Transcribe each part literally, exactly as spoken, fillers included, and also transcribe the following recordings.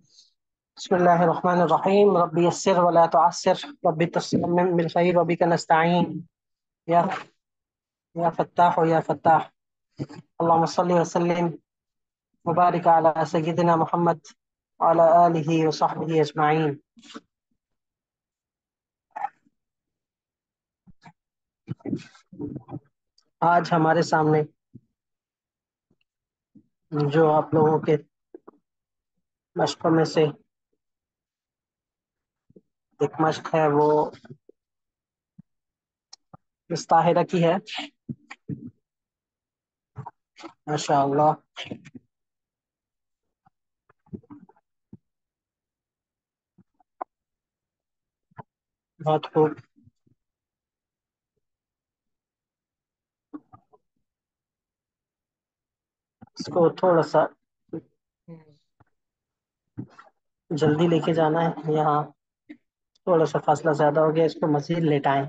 बिस्मिल्लाहिर्रहमानिर्रहीम रब्बी यस्सिर वला तुअस्सिर रब्बी तस्लिम बिल खैर व बिका नस्तईन या या फत्ताह या फत्ताह अल्लाहुम्मा सल्लि व सल्लिम व बारिक अला सय्यिदिना मुहम्मद व अला आलिहि व सहबिहि अजमाइन। आज हमारे सामने जो आप लोगों के मशकों में से एक मश्क है वो मुस्ताहिरा की है। माशाअल्लाह, बहुत खूब। इसको थोड़ा सा जल्दी लेके जाना है, यहाँ थोड़ा सा फासला ज्यादा हो गया, इसको मजीद लेटाएं,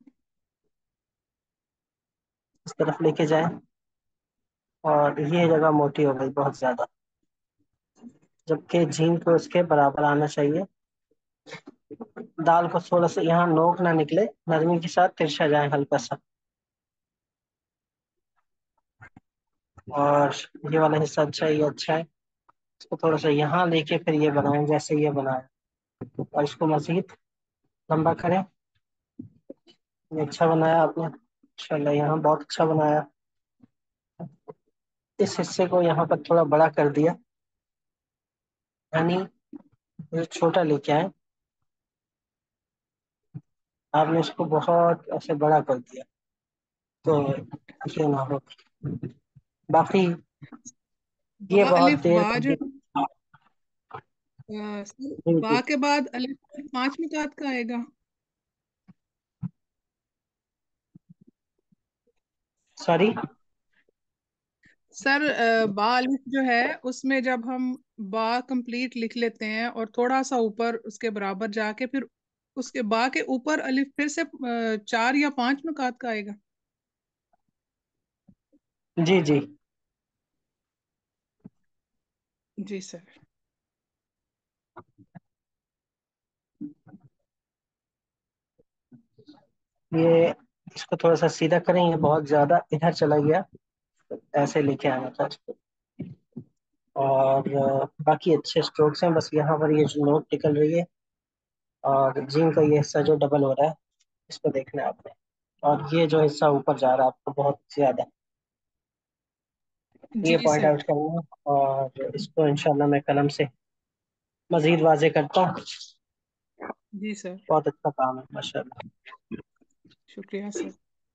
इस तरफ लेके जाएं। और ये जगह मोटी हो गई बहुत ज्यादा, जबकि झीम को उसके बराबर आना चाहिए। दाल को थोड़ा सा यहाँ नोक ना निकले, नरमी के साथ तिरछा जाए हल्का सा। और ये वाला हिस्सा अच्छा है, ये अच्छा है। इसको थोड़ा सा यहाँ लेके फिर ये बनाएं जैसे ये बनाया, और इसको मजीद लंबा करें। ये अच्छा बनाया आपने, इंशाल्लाह यहाँ बहुत अच्छा बनाया। इस हिस्से को यहाँ पर थोड़ा बड़ा कर दिया, यानी ये छोटा लेके आए, आपने इसको बहुत ऐसे बड़ा कर दिया तो ये ना हो। बाकी ये बा बहुत अलिफ देर बा तक जो भी। अ, सर, जी बा जी, के बाद अलिफ पांच मिकात का आएगा। सॉरी। सर, अ, बा अलिफ जो है उसमें जब हम बा कंप्लीट लिख लेते हैं और थोड़ा सा ऊपर उसके बराबर जाके फिर उसके बा के ऊपर अलिफ फिर से अ, चार या पांच मिकात का आएगा। जी जी, जी सर। ये इसको थोड़ा सा सीधा करें, ये बहुत ज्यादा इधर चला गया, ऐसे लेके आना था इसको। और अ, बाकी अच्छे स्ट्रोक्स हैं, बस यहाँ पर ये जो नोट निकल रही है और जिम का ये हिस्सा जो डबल हो रहा है, इसको देखना है आपने। और ये जो हिस्सा ऊपर जा रहा है आपको बहुत ज्यादा, ये जी पॉइंट सर। आउट करूंगा। और इसको इंशाल्लाह मैं कलम से मजीद वाजे करता हूँ। जी सर। बहुत अच्छा काम है माशाल्लाह। शुक्रिया सर।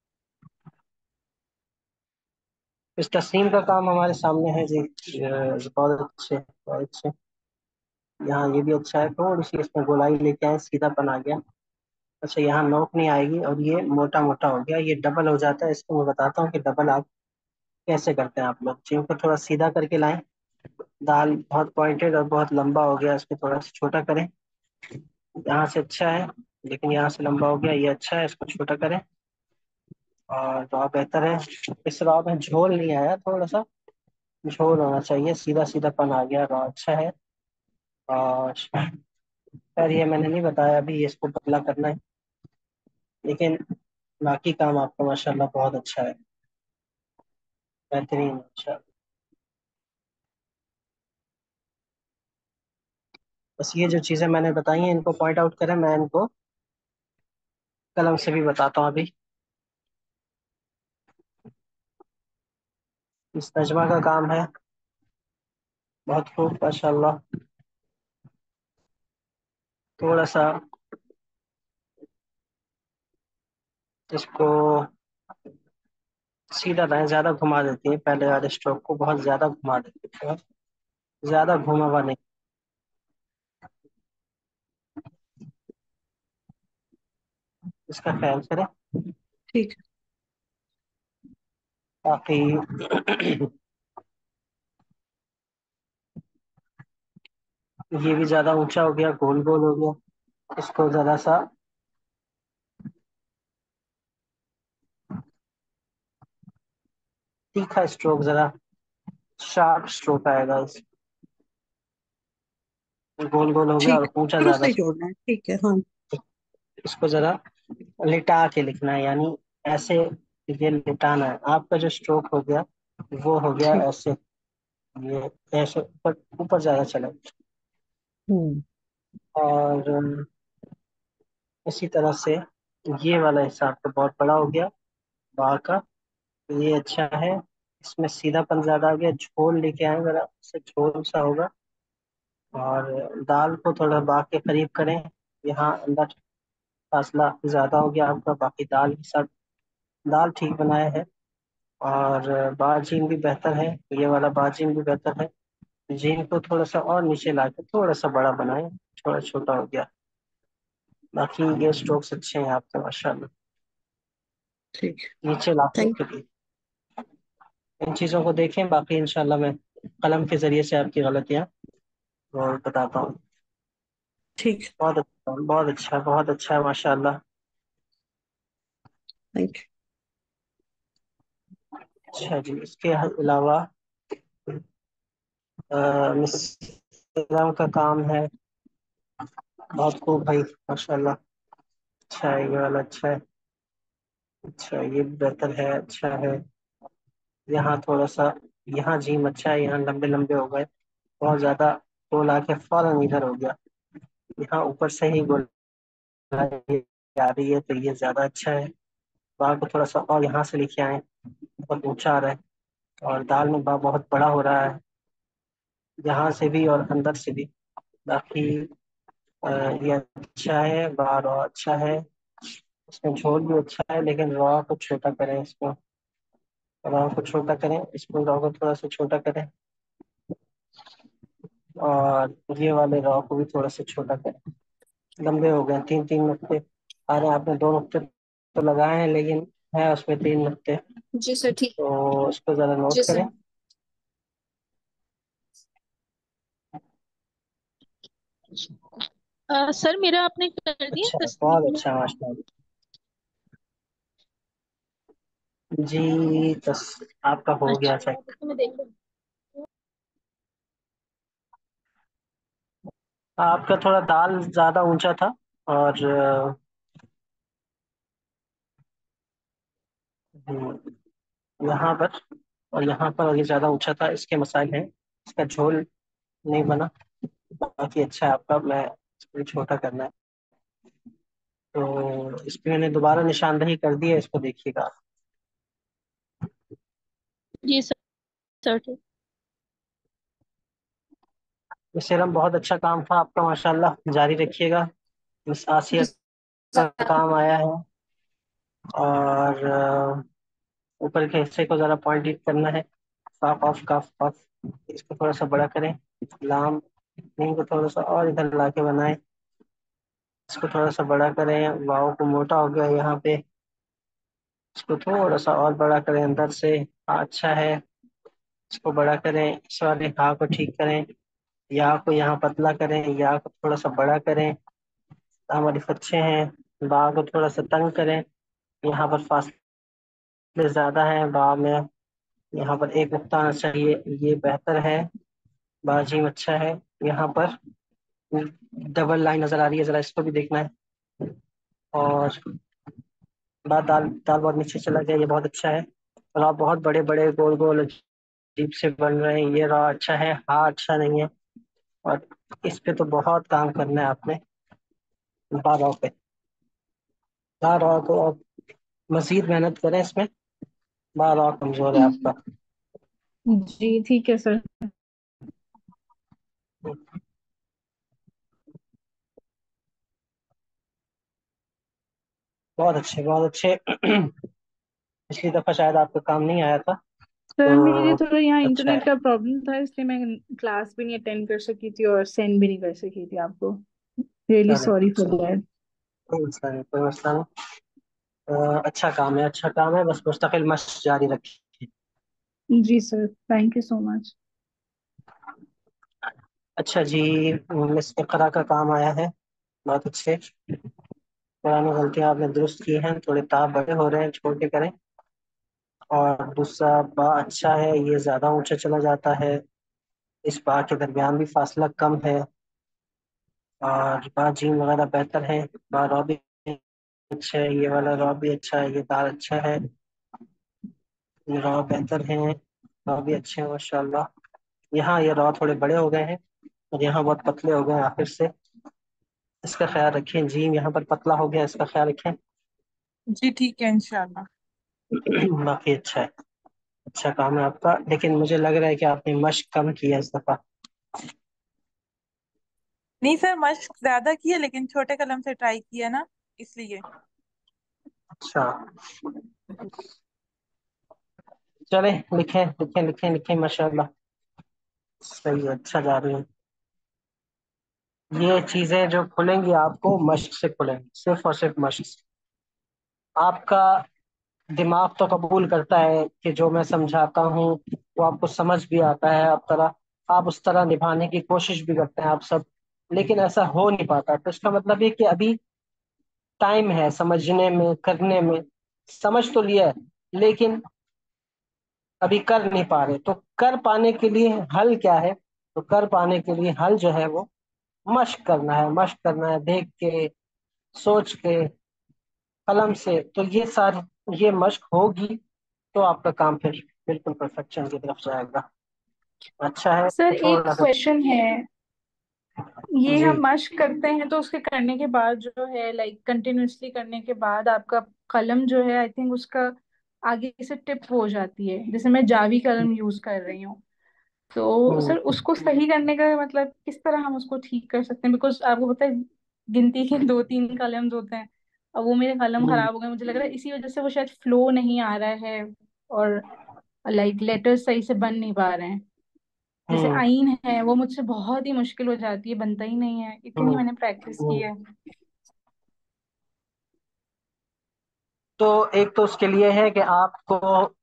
इस तस्नीम का काम हमारे सामने है जी। अ, बहुत अच्छे, बहुत अच्छे। यहाँ ये भी अच्छा है, थोड़ी सी इसमें गोलाई लेके आए, सीधापन आ गया। अच्छा, यहाँ नोक नहीं आएगी और ये मोटा मोटा हो गया, ये डबल हो जाता है। इसको मैं बताता हूँ कि डबल आप कैसे करते हैं। आप लोग चीन को थोड़ा सीधा करके लाएं। दाल बहुत पॉइंटेड और बहुत लंबा हो गया, इसको थोड़ा सा छोटा करें। यहाँ से अच्छा है, लेकिन यहाँ से लंबा हो गया, ये अच्छा है, इसको छोटा करें। और रॉ बेहतर है। इस रॉ में झोल नहीं आया, थोड़ा सा झोल होना चाहिए, सीधा सीधापन आ गया, रॉ अच्छा है। और खैर ये मैंने नहीं बताया अभी, ये इसको पतला करना है, लेकिन बाकी काम आपका माशाल्लाह बहुत अच्छा है, बेहतरीन, अच्छा। बस ये जो चीज़ें मैंने बताई हैं इनको पॉइंट आउट करें, मैं इनको कलम से भी बताता हूँ अभी। इस तर्जमा का काम है, बहुत खूब माशाल्लाह। थोड़ा सा इसको सीधा लाइन ज्यादा घुमा देती है, पहले वाले स्ट्रोक को बहुत ज्यादा घुमा देती है, बहुत ज्यादा घुमा हुआ नहीं। इसका ख्याल करें। ठीक है। बाकी ये भी ज्यादा ऊंचा हो गया, गोल गोल हो गया, इसको जरा सा तीखा स्ट्रोक, जरा शार्प स्ट्रोक आएगा इस, गोल गोल हो गया ठीक और है, ऊंचा शुरू ज्यादा। से जोड़ना है, ठीक है, हाँ। इसको जरा लिटा के लिखना है, यानी ऐसे ये लिटाना है। आपका जो स्ट्रोक हो गया वो हो गया ठीक। ऐसे, ये ऐसे ऊपर ऊपर ज्यादा चला। हम्म। और अम, इसी तरह से ये वाला हिस्सा आपका बहुत बड़ा हो गया बाह का, ये अच्छा है। इसमें सीधापन ज्यादा आ गया, झोल लेके आए जरा, इससे झोल सा होगा। और दाल को थोड़ा बाह के करीब करें, यहाँ अंदर फासला ज्यादा हो गया आपका, बाकी दाल के साथ दाल ठीक बनाया है। और बारजीम भी बेहतर है, ये वाला बारजीम भी बेहतर है। जीन को थोड़ा सा और नीचे लाके थोड़ा सा बड़ा बनाए, थोड़ा छोटा हो गया। बाकी ये स्ट्रोक्स अच्छे हैं आपके माशाल्लाह। ठीक। नीचे लाके थैंक। फिर इन चीज़ों को देखें, बाकी इंशाल्लाह मैं कलम के जरिए से आपकी गलतियाँ और बताता हूँ। ठीक। बहुत अच्छा, बहुत अच्छा, बहुत अच्छा है माशाल्लाह। थैंक अच्छा जी, इसके अलावा अ, मिस्र का काम है, बहुत खूब भाई माशाल्लाह। अच्छा है, ये वाला अच्छा है। अच्छा, ये भी बेहतर है, अच्छा है। यहाँ थोड़ा सा, यहाँ जीम अच्छा है, यहाँ लंबे लंबे हो गए बहुत ज्यादा, गोल आके फौरन इधर हो गया। यहाँ ऊपर से ही गोलाई आ रही है तो ये ज्यादा अच्छा है। बाल को थोड़ा सा और यहाँ से लेके आए, बहुत ऊंचा आ रहा है। और दाल में बा बहुत बड़ा हो रहा है, यहाँ से भी और अंदर से भी। बाकी अ, ये अच्छा है, बार और अच्छा है। इसमें झोल भी अच्छा है, लेकिन रॉ को छोटा करें, इसको रॉ को छोटा करें, इसको रॉ को थोड़ा सा छोटा करें। और ये वाले रॉ को भी थोड़ा सा छोटा करें। लंबे हो गए, तीन तीन नुक्ते आ रहे हैं। आपने दो नुक्ते तो लगाए हैं, लेकिन है उसमें तीन नुक्ते, जी सर, ठीक। तो इसको जरा जी नोट सर। करें। अ, सर मेरा आपने कर दिया अच्छा, बहुत तस्वीर में। अच्छा माशाल्लाह। जी बस आपका हो गया अच्छा, चेक। तो मैं देख लूँ। आपका थोड़ा दाल ज्यादा ऊंचा था, और अ, हम्म, यहाँ पर और यहाँ पर ये ज्यादा ऊंचा था, इसके मसाइल हैं। इसका झोल नहीं बना। बाकी अच्छा है आपका, मैं इसको छोटा करना है। तो इस पे मैंने दोबारा निशानदही कर दी है, इसको देखिएगा। जी सर। सर ठीक। ये सीरम बहुत अच्छा काम था आपका माशाल्लाह, जारी रखिएगा। मिस जी आसिया का सर। काम आया है। और अ, ऊपर के हिस्से को जरा पॉइंट करना है, काफ ऑफ काफ ऑफ। इसको थोड़ा सा बड़ा करें, लाम नीम को थोड़ा सा और इधर ला के बनाए। इसको थोड़ा सा बड़ा करें, वाव को मोटा हो गया यहाँ पे। इसको थोड़ा सा और बड़ा करें अंदर से, हाँ अच्छा है। इसको बड़ा करें, इस वाले हाँ को ठीक करें। या को यहाँ पतला करें, या को थोड़ा सा बड़ा करें। हमारी अच्छे हैं, बा को थोड़ा सा तंग करें। यहाँ पर फासले ज्यादा है बा में, यहाँ पर एक नुक्ता आना चाहिए, ये बेहतर है। बाजीम अच्छा है। यहाँ पर डबल लाइन नजर आ रही है, जरा इसको भी देखना है। और बात दाल दाल बहुत नीचे चला गया, ये बहुत अच्छा है। और आप बहुत बड़े बड़े गोल गोल अजीब से बन रहे हैं, ये रॉ अच्छा है, हाँ अच्छा नहीं है। और इस पे तो बहुत काम करना है आपने, बा रॉ पे। बा रॉ को आप मजीद मेहनत करें इसमें, बा रॉ कमजोर है आपका। जी ठीक है सर। बहुत अच्छे, बहुत अच्छे। पिछली दफा शायद आपका काम नहीं आया था, सर मेरे तो थोड़ा यहाँ अच्छा है। इंटरनेट का प्रॉब्लम था, इसलिए मैं क्लास भी नहीं अटेंड कर सकी थी और सेंड भी नहीं कर सकी थी आपको। रियली चलो सॉरी फॉर चलो, दैट। कोई मसला नहीं, कोई मसला नहीं। अ, अच्छा काम है, अच्छा काम है, बस मुस्तकिल मशक जारी रखिए। जी sir, thank you so much. अच्छा जी, मिस इकरा का काम आया है, बहुत अच्छे। पुरानी गलतियां आपने दुरुस्त की हैं, थोड़े ताप बड़े हो रहे हैं, छोटे करें। और दूसरा बा अच्छा है, ये ज्यादा ऊंचा चला जाता है। इस बा के दरमियान भी फासला कम है। और बा जीम वगैरह बेहतर है। बा रॉ भी अच्छा है, ये वाला रॉ भी अच्छा है, ये दाल अच्छा है, ये रॉ बेहतर है, रॉ भी अच्छे हैं माशाल्लाह। यहाँ ये रॉ थोड़े बड़े हो गए हैं और यहाँ बहुत पतले हो गए हैं आखिर से। इसका ख्याल रखें, जीम यहाँ पर पतला हो गया, इसका ख्याल रखें। जी ठीक है इंशाल्लाह। बाकी अच्छा है, अच्छा काम है आपका, लेकिन मुझे लग रहा है कि आपने मश्क कम किया इस दफा। नहीं सर, मश्क ज्यादा किया लेकिन छोटे कलम से ट्राई किया ना, इसलिए। अच्छा, चले, लिखें लिखें लिखें लिखें माशाल्लाह, सही है, अच्छा जा रही है। ये चीजें जो खुलेंगी आपको मश्क से खुलेंगी, सिर्फ और सिर्फ मश्क से। आपका दिमाग तो कबूल करता है कि जो मैं समझाता हूँ वो आपको समझ भी आता है, आप तरह आप उस तरह निभाने की कोशिश भी करते हैं आप सब, लेकिन ऐसा हो नहीं पाता। तो इसका मतलब ये कि अभी टाइम है समझने में, करने में। समझ तो लिया है, लेकिन अभी कर नहीं पा रहे। तो कर पाने के लिए हल क्या है? तो कर पाने के लिए हल जो है वो मश्क करना है, मश्क करना है, देख के, सोच के, कलम से। तो ये सारी ये मश्क होगी तो आपका काम फिर बिल्कुल परफेक्शन की तरफ जाएगा। अच्छा है, सर तो एक थोड़ा सा। क्वेश्चन है, ये जी। हम मश्क करते हैं तो उसके करने के बाद जो है लाइक कंटिन्यूअसली करने के बाद आपका कलम जो है आई थिंक उसका आगे से टिप हो जाती है, जैसे मैं जावी कलम यूज कर रही हूँ। तो हम्म। सर उसको सही करने का मतलब किस तरह हम उसको ठीक कर सकते हैं, बिकॉज आपको पता है गिनती के दो तीन कलम्स होते हैं। अब वो मेरे कलम हम्म। खराब हो गए, मुझे लग रहा है इसी वजह से वो शायद फ्लो नहीं आ रहा है, और लाइक लेटर्स सही से बन नहीं पा रहे हैं। जैसे हम्म। आइन है वो मुझसे बहुत ही मुश्किल हो जाती है, बनता ही नहीं है, इतनी हम्म। मैंने प्रैक्टिस की हम्म। है। तो एक तो उसके लिए है कि आपको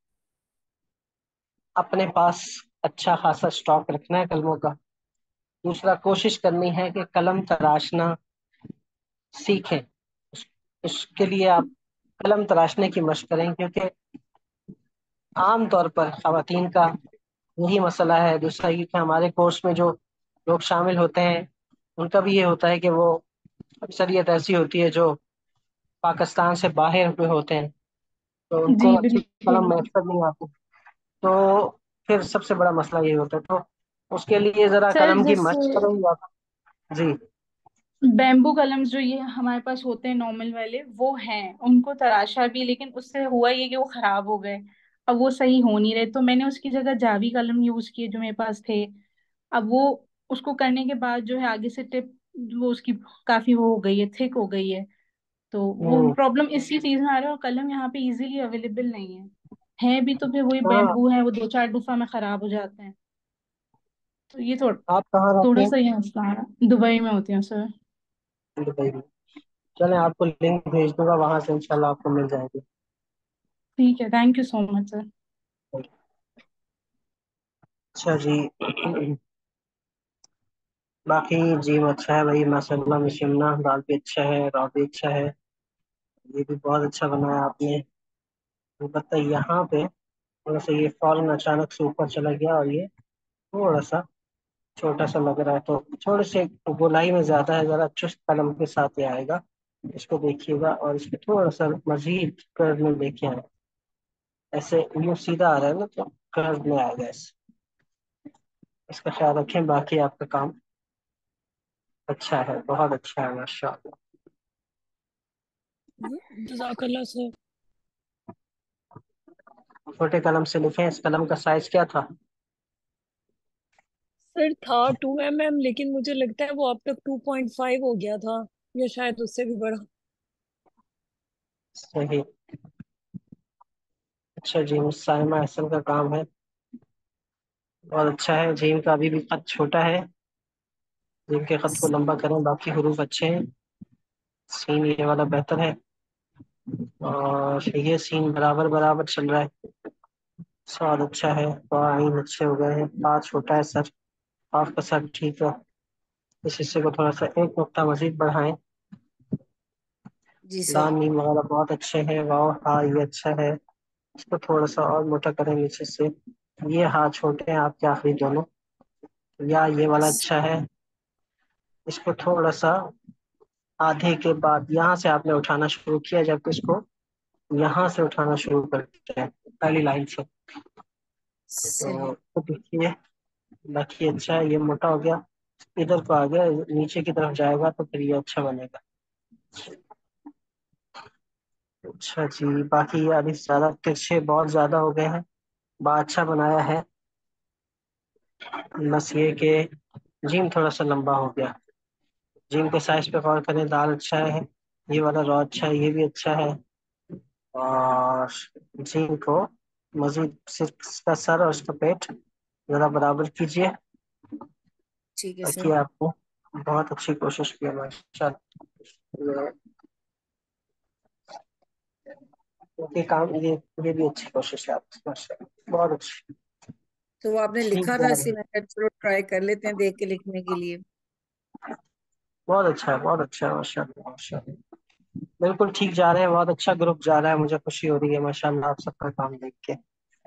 अपने पास अच्छा खासा स्टॉक रखना है कलमों का। दूसरा, कोशिश करनी है कि कलम तराशना सीखें। उस- उसके लिए आप कलम तराशने की मशक करें, क्योंकि आम तौर पर खवातीन का यही मसला है। दूसरा ये कि हमारे कोर्स में जो लोग शामिल होते हैं उनका भी ये होता है कि वो अक्सरियत ऐसी होती है जो पाकिस्तान से बाहर हुए होते हैं, तो जी उनको अच्छी कलम बिल्कुल। मैसर नहीं आती। तो फिर सबसे बड़ा मसला ये होता है। तो उसके लिए जरा सर कलम की जैसे मशक करें या। जी। बैम्बू कलम्स जो ये हमारे पास होते हैं नॉर्मल वाले वो हैं, उनको तराशा भी, लेकिन उससे हुआ ये कि वो खराब हो गए। अब वो सही हो नहीं रहे, तो मैंने उसकी जगह जावी कलम यूज किए जो मेरे पास थे। अब वो उसको करने के बाद जो है आगे से टिप वो उसकी काफी वो हो गई है, थिक हो गई है। तो वो हम्म। प्रॉब्लम इसी चीज में आ रहा है, और कलम यहाँ पे इजीली अवेलेबल नहीं है। है भी तो फिर वही हाँ। बैम्बू है, वो दो चार दफा में खराब हो जाते हैं। तो ये थोड़ा आप कहाँ रहते थोड़ा हैं? सा ये मसला आ रहा है। दुबई में होती है सर। दुबई में? चलें, आपको लिंक भेज दूंगा, वहां से इंशाल्लाह आपको मिल जाएगी। ठीक है, thank you so much sir. अच्छा जी। बाकी जिम अच्छा है भाई माशाल्लाह, मशीना दाल भी अच्छा है, राब भी अच्छा है। ये भी बहुत अच्छा बनाया आपने। बता यहाँ पे थोड़ा सा ये फॉल्न अचानक से ऊपर चला गया और ये थोड़ा सा छोटा सा लग रहा है, तो थोड़े से गोलाई में ज्यादा है, जरा चुस्त कलम के साथ ये आएगा। इसको देखिएगा और इसको थोड़ा सा मजीद कर्व में लेके आए। ऐसे यूं सीधा आ रहा है ना, तो कर्व में आएगा ऐसे। इसका ख्याल रखें, बाकी आपका काम अच्छा है, बहुत अच्छा है माशाल्लाह। जजाकल्ला सर। छोटे कलम से लिखें। इस कलम का साइज क्या था? सर था टू एम एम, लेकिन मुझे लगता है वो अब तक टू पॉइंट फाइव हो गया था, या शायद उससे भी बड़ा। सही। अच्छा जी, साइमा एहसन का काम है, बहुत अच्छा है। जीम का अभी भी कद छोटा है, जीम के कद को लंबा करें, बाकी हरूफ अच्छे हैं। सीन ये वाला बेहतर है, और ये सीन बराबर बराबर चल रहा है। स्वाद अच्छा है, आइन अच्छे हो गए हैं, हाथ छोटा है, सर आपका सर ठीक है। इस हिस्से को थोड़ा सा एक नुक्ता मजीद बढ़ाएं। जी सर। लाम मीम वगैरह बहुत अच्छे हैं, वाह हाँ ये अच्छा है। इसको थोड़ा सा और मोटा करें नीचे से। ये हाथ छोटे हैं आपके आखिरी दोनों, या ये वाला अच्छा है। इसको थोड़ा सा आधे के बाद यहाँ से आपने उठाना शुरू किया, जबकि इसको यहाँ से उठाना शुरू करते हैं पहली लाइन से। सही। तो, तो देखिए, बाकी अच्छा है, ये मोटा हो गया, इधर को आ गया, नीचे की तरफ जाएगा तो फिर ये अच्छा बनेगा। अच्छा जी, बाकी ये अभी ज्यादा तिरछे बहुत ज्यादा हो गए हैं, बहुत अच्छा बनाया है। बस ये कि जिम थोड़ा सा लंबा हो गया। जिम के साइज पे गौर करें, दाल अच्छा है, ये वाला रॉ अच्छा है, ये भी अच्छा है। और जिम को मजीद सिर्फ इसका सर और इसका पेट जरा बराबर कीजिए। ठीक है ताकि सर। आपको बहुत अच्छी कोशिश की है माशाल्लाह। ये काम ये ये भी अच्छी कोशिश है आपकी माशाल्लाह, बहुत अच्छी। तो वो आपने ठीक लिखा था जा रही इसी है, में, चलो ट्राई कर लेते हैं देख के लिखने के लिए। बहुत अच्छा है, बहुत अच्छा है माशाल्लाह माशाल्लाह। बिल्कुल ठीक जा रहे हैं, बहुत अच्छा ग्रुप जा रहा है, मुझे खुशी हो रही है माशाल्लाह आप सबका काम देख के।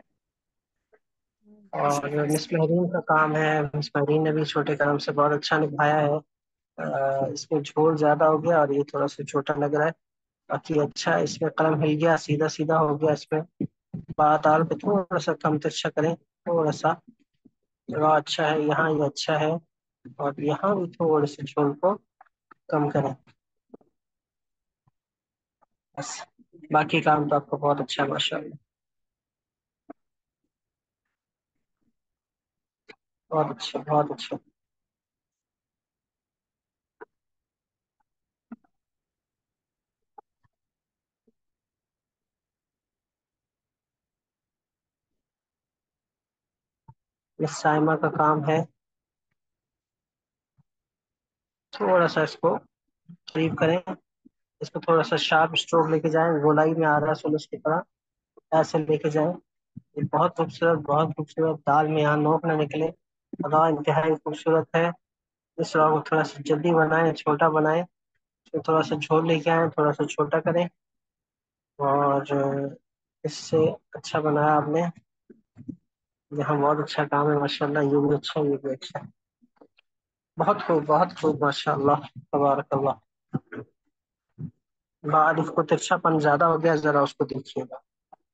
और शुक्रिया मिस सर। महरीन का काम है, मिस महरीन ने भी छोटे कदम से बहुत अच्छा निभाया है। अ, इसमें झोल ज्यादा हो गया और ये थोड़ा सा छोटा लग रहा है। बाकी अच्छा है, इसमें कलम हिल गया, सीधा सीधा हो गया इसमें। बात आल पे थोड़ा सा कम तिरछा करें, थोड़ा सा थोड़ा अच्छा है, यहाँ ये अच्छा है। और यहाँ भी थोड़े से झोल को कम करें बस। बाकी काम तो आपका बहुत अच्छा है माशाल्लाह, बहुत अच्छा बहुत अच्छा। मिस साइमा का काम है, थोड़ा सा इसको करीब करें, इसको थोड़ा सा शार्प स्ट्रोक लेके जाएं, गोलाई में आ रहा है सुलस की तरह, ऐसे लेके जाएं। ये बहुत खूबसूरत, बहुत खूबसूरत, दाल में यहाँ नोक ना निकले, अदा इंतहाई खूबसूरत है। इस रॉ को थोड़ा सा जल्दी बनाएं, छोटा बनाएं, इसमें थोड़ा सा झोल लेके आए, थोड़ा सा छोटा करें। और इससे अच्छा बनाया आपने, यहाँ बहुत अच्छा काम है माशाल्लाह, ये भी अच्छा है, ये भी अच्छा है। बहुत खूब बहुत खूब माशाल्लाह, तबारकल्लाह। बाद इसको तिरछापन ज्यादा हो गया, जरा उसको देखिएगा।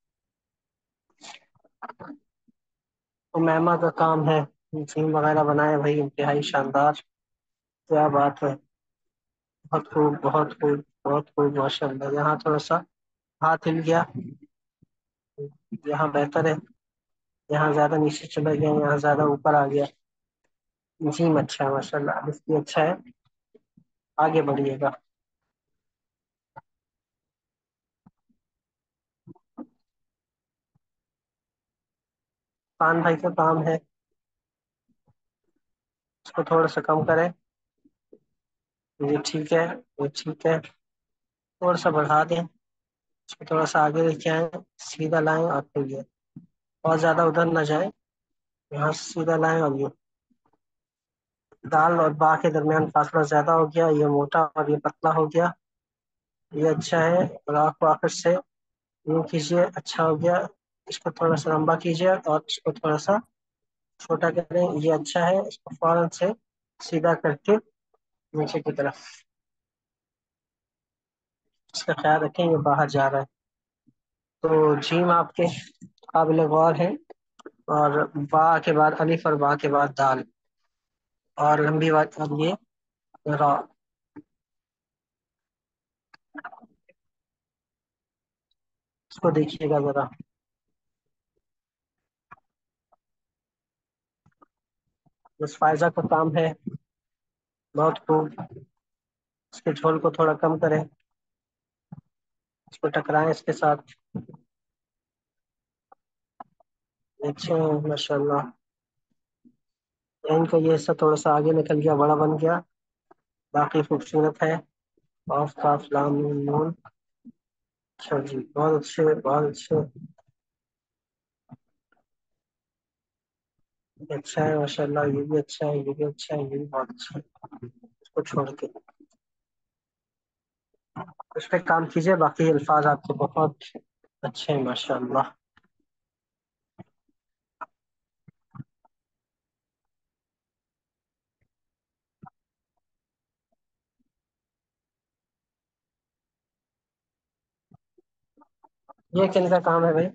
उमैमा का काम है, जिम वगैरह बनाए भाई, इंतहाई शानदार, क्या बात है, बहुत खूब बहुत खूब बहुत खूब माशाल्लाह। यहाँ थोड़ा सा हाथ हिल गया, यहाँ बेहतर है, यहाँ ज्यादा नीचे चला गया, यहाँ ज्यादा ऊपर आ गया। जिम अच्छा है माशाल्लाह, इसलिए अच्छा है, आगे बढ़िएगा। पान भाई का काम है, इसको थोड़ा सा कम करें, ये ठीक है, ये ठीक है, थोड़ा सा बढ़ा दें, इसको थोड़ा सा आगे लेके आए, सीधा लाएं और फिर ये बहुत ज्यादा उधर ना जाए, यहाँ से सीधा लाएं। और ये दाल और बा के दरमियान फासला ज्यादा हो गया, ये मोटा और ये पतला हो गया, ये अच्छा है। और आँख को आखिर से यूं कीजिए, अच्छा हो गया। इसको थोड़ा सा लंबा कीजिए और इसको थोड़ा सा छोटा करें, ये अच्छा है। इसको फौरन से सीधा करके नीचे की तरफ, इसका ख्याल रखें, ये बाहर जा रहा है। तो जीम आपके काबिल गौर है। और बा के बाद अलिफ और बा के बाद दाल, और लंबी बात अब ये रा। इसको देखिएगा जरा, बस फायजा का काम है, बहुत खूब। इसके झोल को थोड़ा कम करें, इसको टकराएं इसके साथ, अच्छे हैं माशाल्लाह। इनका ये हिस्सा थोड़ा सा आगे निकल गया, बड़ा बन गया, बाकी खूबसूरत है। ऑफ काफ लाम मीम नून। अच्छा जी, बहुत अच्छे बहुत अच्छे, अच्छा है माशाल्लाह, ये भी अच्छा है, ये भी अच्छा है, ये भी बहुत अच्छा है। इसको छोड़ के उस पर काम कीजिए, बाकी अल्फाज आपके बहुत अच्छे हैं माशाल्लाह। ये किन का काम है भाई?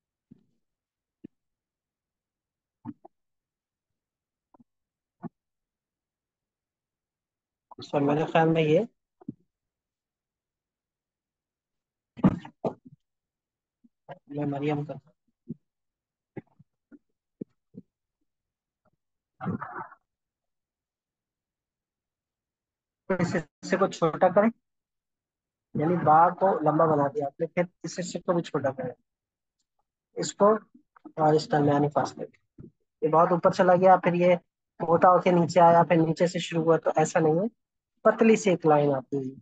सर मेरे ख्याल में ये ये मरियम का। तो इस हिस्से को छोटा करें, यानी बाघ को लंबा बना दिया आपने, फिर इस हिस्से को भी छोटा करें, इसको और इस दरमियानी फासले को। ये बहुत ऊपर चला गया, फिर ये मोटा होके नीचे आया, फिर नीचे से शुरू हुआ, तो ऐसा नहीं है, पतली सी एक लाइन आती है।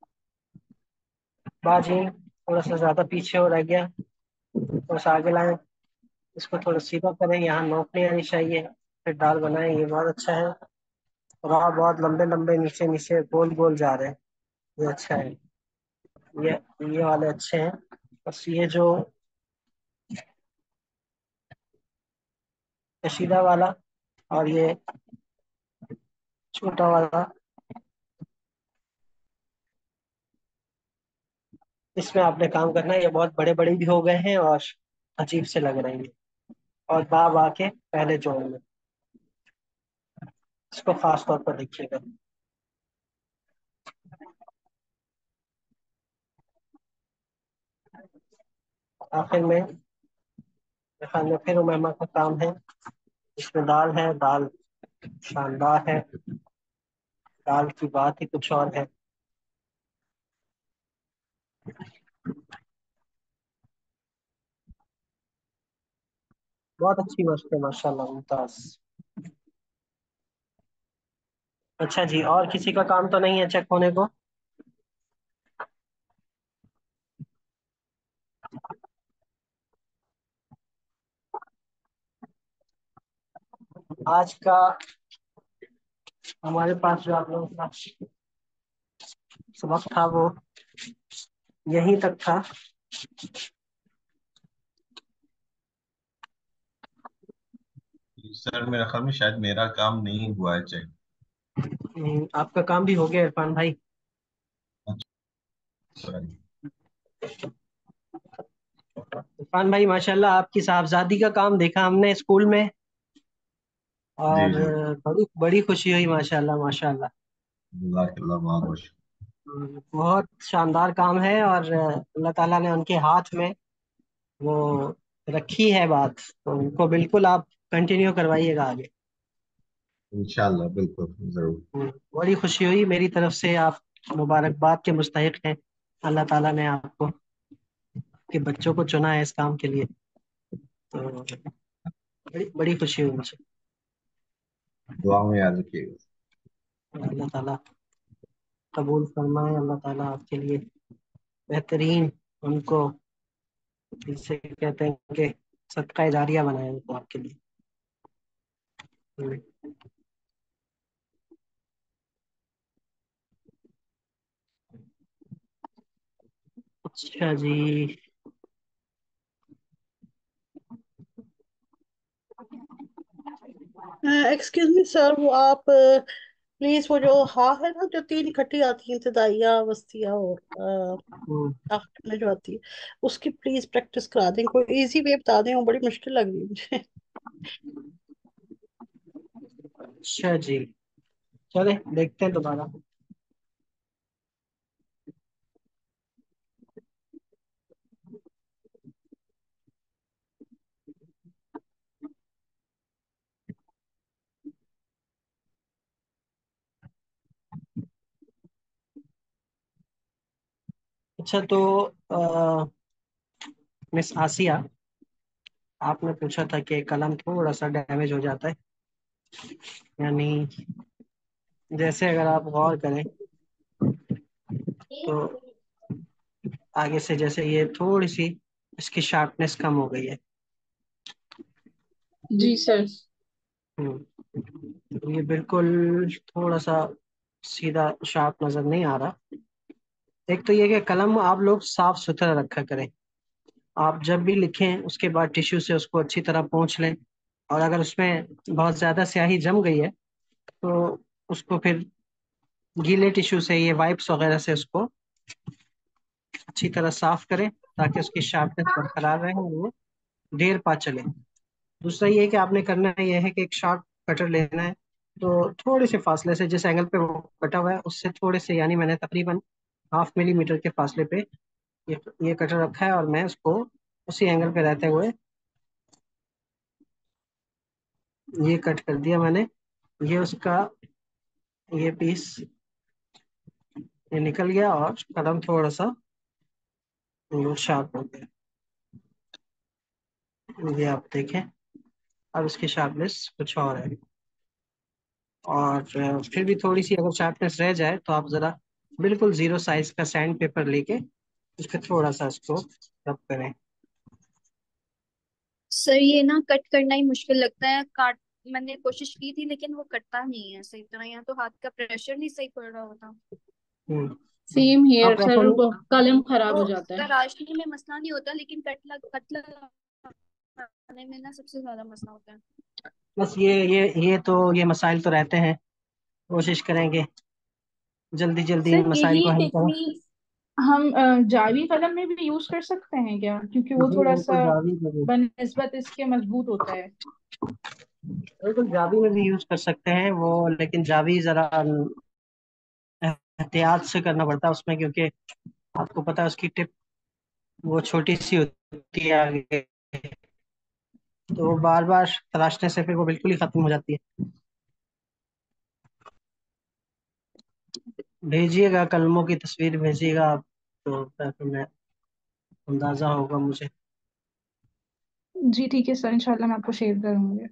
बाजी थोड़ा सा ज्यादा पीछे हो रह गया, थोड़ा सा आगे लाएं, इसको थोड़ा सीधा करें, यहाँ नोक नहीं आनी चाहिए, फिर डाल बनाएं, ये बहुत अच्छा है। राह बहुत लंबे लंबे नीचे नीचे गोल गोल जा रहे हैं, ये अच्छा है। ये ये वाले अच्छे हैं। बस ये जो कशीदा वाला और ये छोटा वाला, इसमें आपने काम करना है। ये बहुत बड़े बड़े भी हो गए हैं और अजीब से लग रहे हैं, और बाब आके पहले जोड़ में, इसको खास तौर पर देखिएगा। आखिर में मेरे ख्याल में फिर उमैमा का काम है। इसमें दाल है, दाल शानदार है, दाल की बात ही कुछ और है। बहुत अच्छी मस्त है, माशाल्लाह, मुमताज। अच्छा जी, और किसी का काम तो नहीं है चेक होने को? आज का हमारे पास जो आप लोगों का सबक था वो यहीं तक था। सर मेरा ख्याल में शायद मेरा काम नहीं हुआ है चेक। हम्म, आपका काम भी हो गया इरफान भाई। सॉरी। इरफान भाई माशाल्लाह, आपकी साहबजादी का काम देखा हमने स्कूल में, जी और जी। बड़ी बड़ी खुशी हुई, माशाल्लाह माशाल्लाह। जज़ाकल्लाह, बहुत बहुत शुक्रिया। हम्म, बहुत शानदार काम है, और अल्लाह ताला ने उनके हाथ में वो रखी है बात, तो उनको बिल्कुल आप कंटिन्यू करवाइएगा आगे। इंशाल्लाह बिल्कुल जरूर। हम्म, बड़ी खुशी हुई मेरी तरफ से, आप मुबारकबाद के मुस्तहिक हैं। अल्लाह ताला ने आपको के बच्चों को चुना है इस काम के लिए, तो बड़ी बड़ी खुशी हुई मुझे। दुआ में याद रखिएगा। अल्लाह ताला कबूल फरमाए, अल्लाह ताला आपके लिए बेहतरीन उनको, जिसे कहते हैं कि सदका जारिया बनाए उनको आपके लिए। हम्म, अच्छा जी। एक्सक्यूज मी सर, वो आप प्लीज वो जो हाँ है ना, जो तीन इकट्ठी आती हैं, इब्तदाइया, वस्तिया और हम्म, अ, आखिर में जो आती है, उसकी प्लीज प्रैक्टिस करा दें। कोई इजी वे बता दें, वो बड़ी मुश्किल लग रही है मुझे। अच्छा जी, चले देखते हैं दोबारा। अच्छा तो अ, मिस आसिया, आपने पूछा था कि कलम थोड़ा सा डैमेज हो जाता है, यानी जैसे अगर आप गौर करें तो आगे से जैसे ये थोड़ी सी इसकी शार्पनेस कम हो गई है। जी सर। हम्म, तो ये बिल्कुल थोड़ा सा सीधा शार्प नजर नहीं आ रहा। एक तो ये कि कलम आप लोग साफ सुथरा रखा करें, आप जब भी लिखें उसके बाद टिश्यू से उसको अच्छी तरह पोंछ लें, और अगर उसमें बहुत ज्यादा स्याही जम गई है तो उसको फिर गीले टिश्यू से, ये वाइप्स वगैरह से उसको अच्छी तरह साफ करें ताकि उसकी शार्पनेस बरकरार रहे और वो देर पा चले। दूसरा ये है कि आपने करना ये है कि एक शार्प कटर लेना है। तो थोड़े से फासले से, जिस एंगल पे वो कटा हुआ है उससे थोड़े से, यानी मैंने तकरीबन हाफ मिलीमीटर के फासले पे ये ये कटर रखा है, और मैं उसको उसी एंगल पे रहते हुए ये कट कर दिया मैंने। ये उसका ये पीस ये निकल गया और कलम थोड़ा सा वो शार्प हो गया। ये आप देखें, अब इसकी शार्पनेस कुछ और है। और अ, फिर भी थोड़ी सी अगर शार्पनेस रह जाए तो आप ज़रा बिल्कुल ज़ीरो साइज का सैंड पेपर लेके उस पर थोड़ा सा इसको रब करें। सर ये ना कट करना ही मुश्किल लगता है। काट मैंने कोशिश की थी लेकिन वो कटता नहीं है सही तरह, या तो हाथ का प्रेशर नहीं सही पड़ रहा होता। हम्म। सेम आप हेयर ऐसा सर, नहीं, कलम खराब तो हो जाता है। तराशने में मसला नहीं होता, लेकिन कट लग कट लगाने में ना सबसे ज्यादा मसला होता है। बस ये ये ये तो ये मसाइल तो रहते हैं। कोशिश करेंगे जल्दी जल्दी इन सर मसाइल यही को हल करें। टेक्निक हम अ, जावी कलम में भी यूज कर सकते हैं क्या? क्योंकि वो जी थोड़ा बिल्कुल, सा जावी में भी, बनस्बत इसके मजबूत होता है। बिल्कुल जावी में भी यूज कर सकते हैं वो, लेकिन जावी जरा एहतियात से करना पड़ता है उसमें, क्योंकि आपको पता है उसकी टिप वो छोटी सी होती है आगे, तो बार बार तराशने से फिर वो बिल्कुल ही खत्म हो जाती है। भेजिएगा, कलमों की तस्वीर भेजिएगा आप, तो फिर मैं अंदाजा होगा मुझे। जी ठीक है सर, इंशाल्लाह मैं आपको शेयर करूंगी।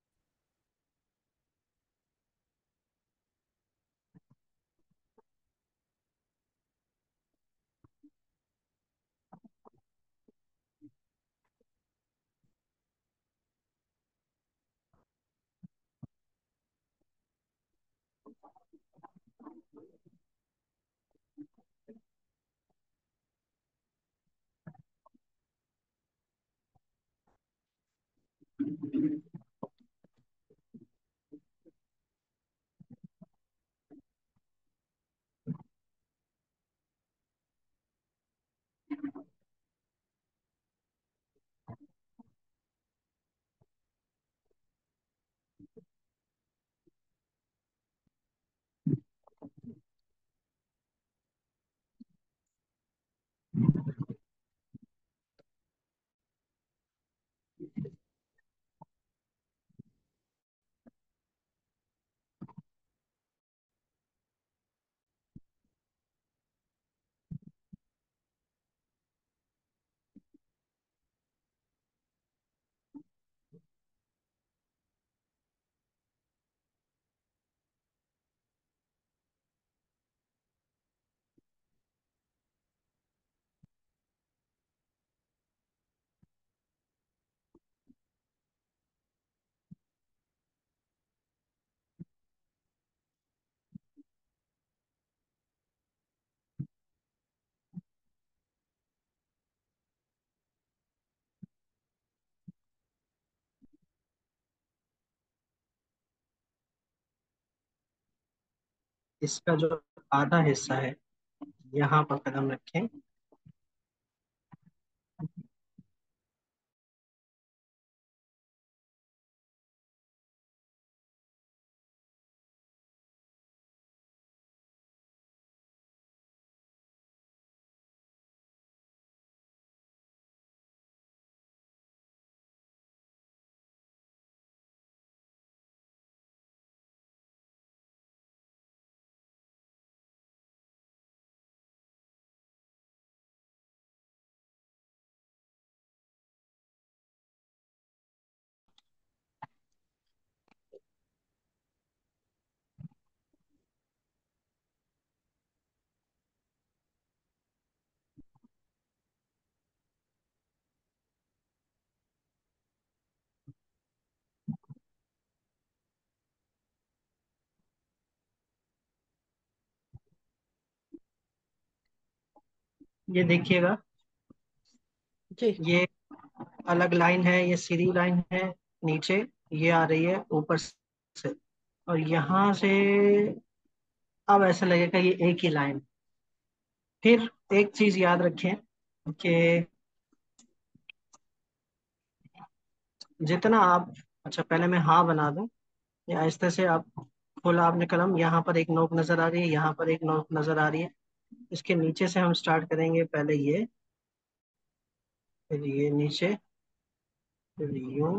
इसका जो आधा हिस्सा है यहाँ पर कदम रखें। ये देखिएगा, जी। ये अलग लाइन है, ये सीधी लाइन है नीचे, ये आ रही है ऊपर से, और यहाँ से अब ऐसा लगेगा ये एक ही लाइन। फिर एक चीज याद रखें कि जितना आप, अच्छा पहले मैं हाँ बना दूं, या आहिस्ते से आप खोला आपने कलम, यहाँ पर एक नोक नजर आ रही है, यहाँ पर एक नोक नजर आ रही है। इसके नीचे से हम स्टार्ट करेंगे, पहले ये, फिर ये नीचे, फिर यूं,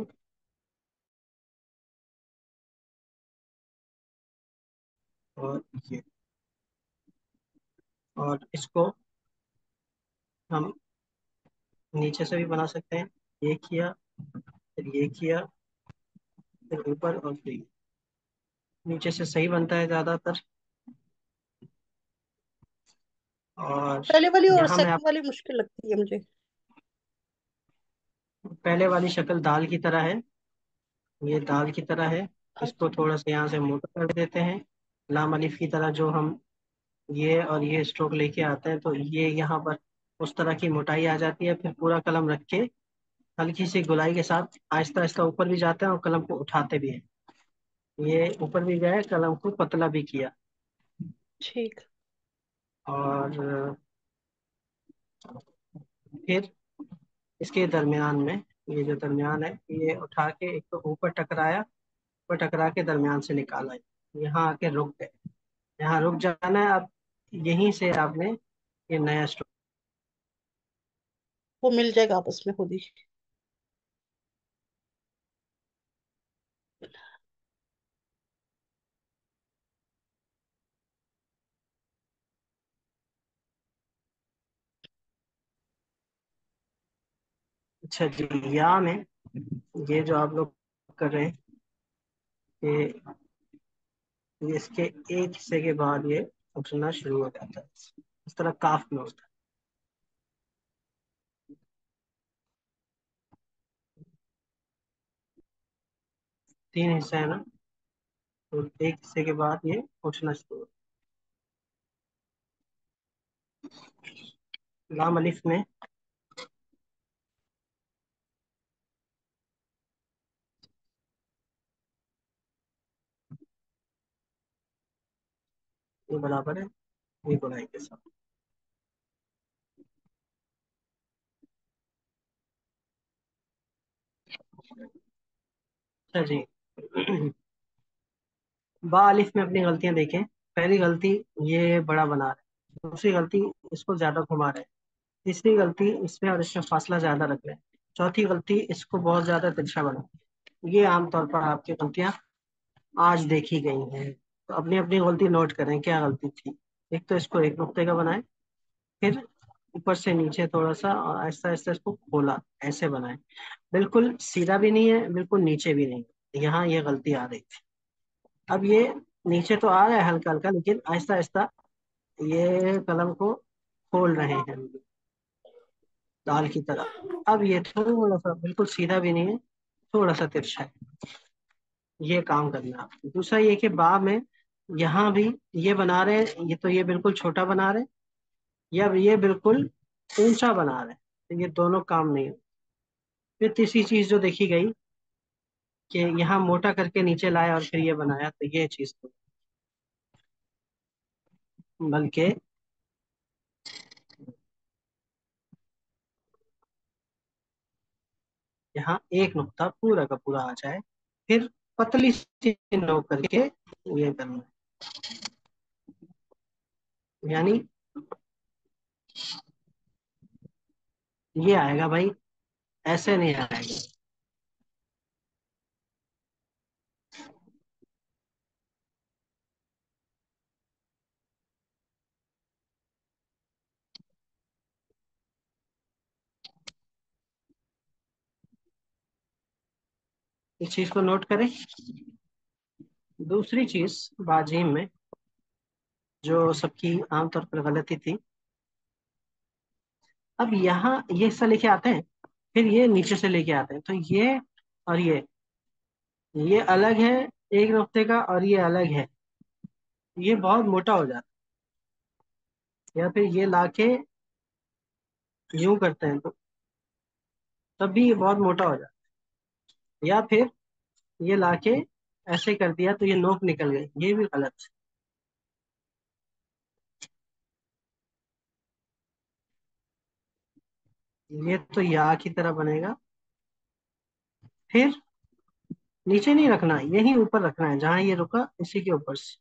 और ये, और इसको हम नीचे से भी बना सकते हैं। ये किया, फिर ये किया, फिर ऊपर, और फिर ये। नीचे से सही बनता है ज्यादातर। और पहले वाली और यहाँ मैं आप, सेकंड वाली मुश्किल लगती है मुझे। पहले वाली शक्ल दाल की तरह है, ये दाल की तरह है। इसको अच्छा। थोड़ा सा यहाँ से मोटा कर देते हैं, लाम अलिफ की तरह। जो हम ये और ये स्ट्रोक लेके आते हैं, तो ये यहाँ पर उस तरह की मोटाई आ जाती है। फिर पूरा कलम रख के हल्की सी गुलाई के साथ आहिस्ता आहिस्ता ऊपर भी जाते हैं, और कलम को उठाते भी हैं। ये ऊपर भी गए, कलम को पतला भी किया। ठीक। और फिर इसके दरमियान में, ये जो दरमियान है, ये उठा के एक तो ऊपर टकराया, ऊपर टकरा के दरमियान से निकाला, यहाँ आके रुक गए। यहाँ रुक जाना है। अब यहीं से आपने ये नया स्ट्रोक। वो मिल जाएगा आपस में खुद ही। अच्छा जी, या में ये जो आप लोग कर रहे हैं, कि ये इसके एक हिस्से के बाद ये उठना शुरू हो जाता है, इस तरह काफ में होता है। तीन हिस्से है ना, तो एक हिस्से के बाद ये उठना शुरू होता है। लाम अलिफ में ये बराबर है ये गुणाई के साथ। अच्छा जी, बा अलिफ में अपनी गलतियां देखें। पहली गलती, ये बड़ा बना रहे हैं। दूसरी गलती, इसको ज्यादा घुमा रहे हैं। तीसरी गलती, इसमें और इसमें फासला ज्यादा रख रहे हैं। चौथी गलती, इसको बहुत ज्यादा तिरछा बना। ये आमतौर पर आपकी गलतियां आज देखी गई हैं। तो अपनी अपनी गलती नोट करें, क्या गलती थी। एक तो इसको एक नुक्ते का बनाए, फिर ऊपर से नीचे थोड़ा सा, और आहिस्ता आहिस्ता इसको खोला, ऐसे बनाए। बिल्कुल सीधा भी नहीं है, बिल्कुल नीचे भी नहीं, यहाँ ये गलती आ रही थी। अब ये नीचे तो आ रहा है हल्का हल्का, लेकिन आहिस्ता आहिस्ता ये कलम को खोल रहे हैं दाल की तरह। अब ये थोड़ा सा, बिल्कुल सीधा भी नहीं है, थोड़ा सा तिरछा है। ये काम करना है आपको। दूसरा ये कि बा में यहाँ भी ये बना रहे हैं, ये तो ये बिल्कुल छोटा बना रहे हैं, या ये बिल्कुल ऊंचा बना रहे हैं। तो ये दोनों काम नहीं हो। फिर तीसरी चीज जो देखी गई, कि यहाँ मोटा करके नीचे लाया और फिर ये बनाया, तो ये चीज तो, बल्कि यहाँ एक नुक्ता पूरा का पूरा आ जाए, फिर पतली सी नोक करके ये करना है। यानी ये आएगा भाई, ऐसे नहीं आएगा। इस चीज को नोट करें। दूसरी चीज बाजीम में जो सबकी आमतौर पर गलती थी, अब यहाँ ये हिस्सा लेके आते हैं, फिर ये नीचे से लेके आते हैं, तो ये और ये ये अलग है एक नुक्ते का, और ये अलग है, ये बहुत मोटा हो जाता है। या फिर ये लाके यूं करते हैं, तो तब भी ये बहुत मोटा हो जाता है। या फिर ये लाके ऐसे कर दिया, तो ये नोक निकल गई, ये भी गलत है। ये तो या की तरह बनेगा। फिर नीचे नहीं रखना, यही ऊपर रखना है, जहां ये रुका इसी के ऊपर से।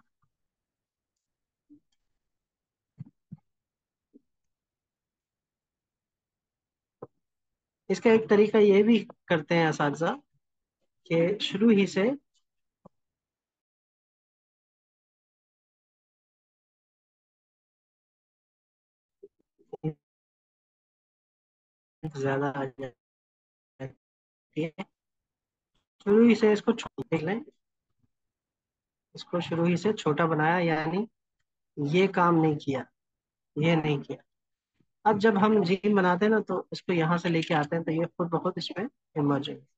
इसका एक तरीका ये भी करते हैं असातिज़ा कि शुरू ही से ज्यादा आ जाती है, शुरू ही से इसको छो- देख लें, इसको शुरू ही से छोटा बनाया, यानी ये काम नहीं किया, ये नहीं किया। अब जब हम जीन बनाते हैं ना, तो इसको यहाँ से लेके आते हैं, तो ये खुद ब खुद इसमें इमर्ज है।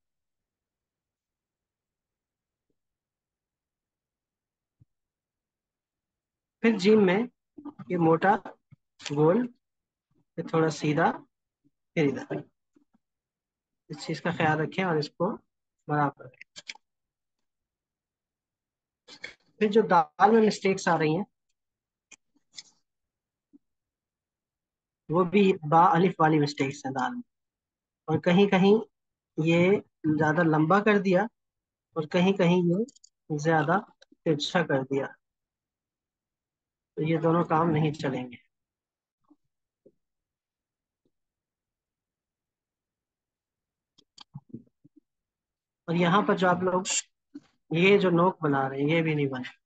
फिर जीम में ये मोटा, गोल, फिर थोड़ा सीधा, फिर इधर। इस चीज का ख्याल रखें और इसको बराबर रखें। फिर जो दाल में मिस्टेक्स आ रही हैं, वो भी बा अलिफ वाली मिस्टेक्स हैं दाल में। और कहीं कहीं ये ज्यादा लंबा कर दिया, और कहीं कहीं ये ज्यादा तिरछा कर दिया, तो ये दोनों काम नहीं चलेंगे। और यहाँ पर जो आप लोग ये जो नोक बना रहे हैं, ये भी नहीं बने।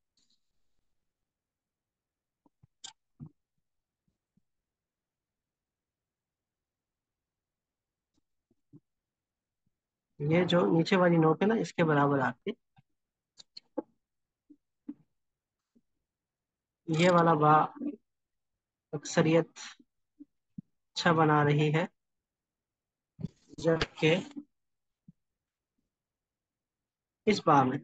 ये जो नीचे वाली नोक है ना, इसके बराबर आके ये वाला बा अक्सरियत अच्छा बना रही है, जबकि इस बा में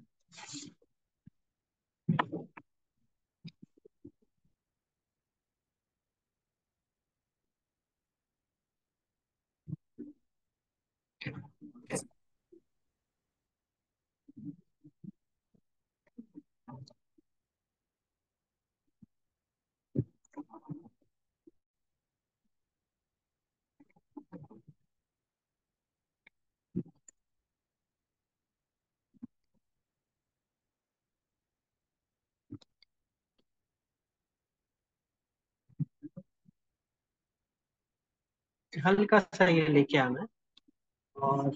हल्का सा ये लेके आना है। और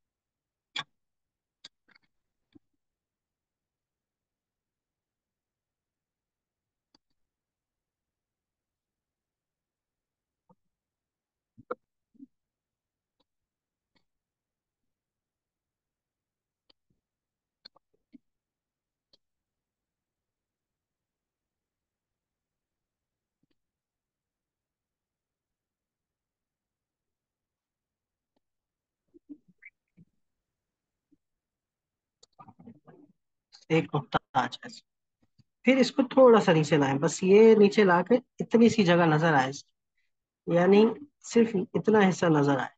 एक नुक्ता आ जाए। फिर इसको थोड़ा सा नीचे लाएं, बस ये नीचे लाकर इतनी सी जगह नजर आए, यानी सिर्फ इतना हिस्सा नजर आए।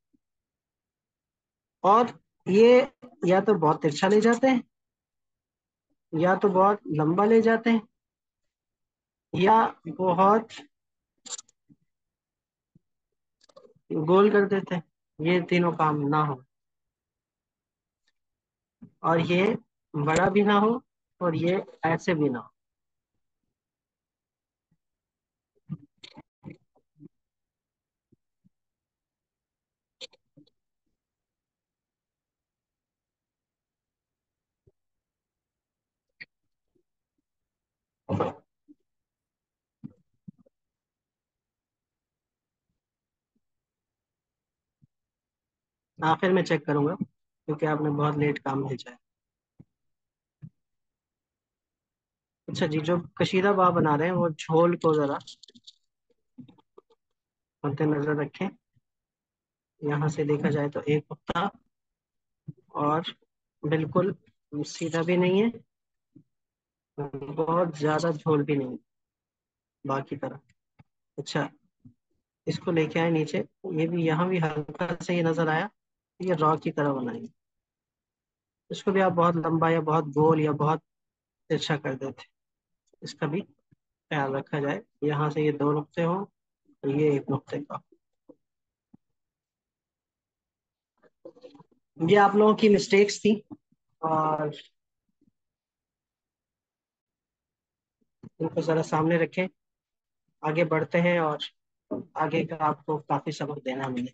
और ये या तो बहुत तिरछा ले जाते हैं, या तो बहुत लंबा ले जाते हैं, या बहुत गोल कर देते हैं। ये तीनों काम ना हो, और ये बड़ा भी ना हो, और ये ऐसे भी ना हो। आखिर में चेक करूंगा, क्योंकि आपने बहुत लेट काम भेजा है। अच्छा जी, जो कशीदा बाब बना रहे हैं, वो झोल को जरा मद्देनजर रखें। यहाँ से देखा जाए तो एक नुक्ता, और बिल्कुल सीधा भी नहीं है, बहुत ज्यादा झोल भी नहीं, बाकी तरह। अच्छा, इसको लेके आए नीचे, ये भी यहाँ भी हल्का से ये नजर आया, ये रॉ की तरह बनाएंगे। इसको भी आप बहुत लंबा या बहुत गोल या बहुत तिरछा कर देते, इसका भी ख्याल रखा जाए। यहाँ से ये दो नुक्ते हों, और ये एक नुक्ते का। ये आप लोगों की मिस्टेक्स थी, और इनको जरा सामने रखें। आगे बढ़ते हैं और आगे का आपको काफी सबक देना मिले।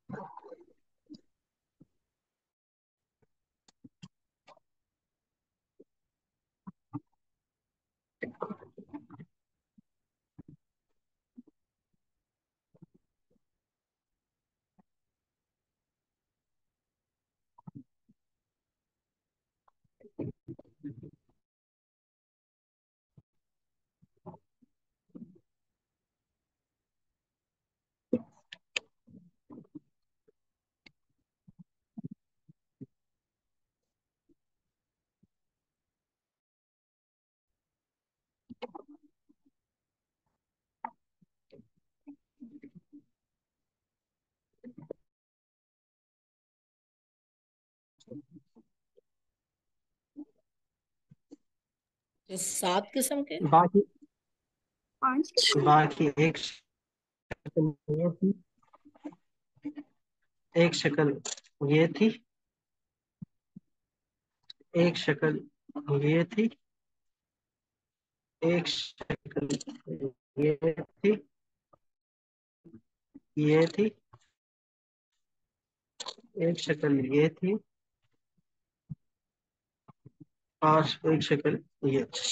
तो सात किस्म के। बाकी पांच किस्म। बाकी एक शक्ल ये थी, एक शक्ल ये थी, एक शक्ल ये थी, एक शक्ल ये थी, ये थी, एक शक्ल ये थी, और एक शक्ल ये थी।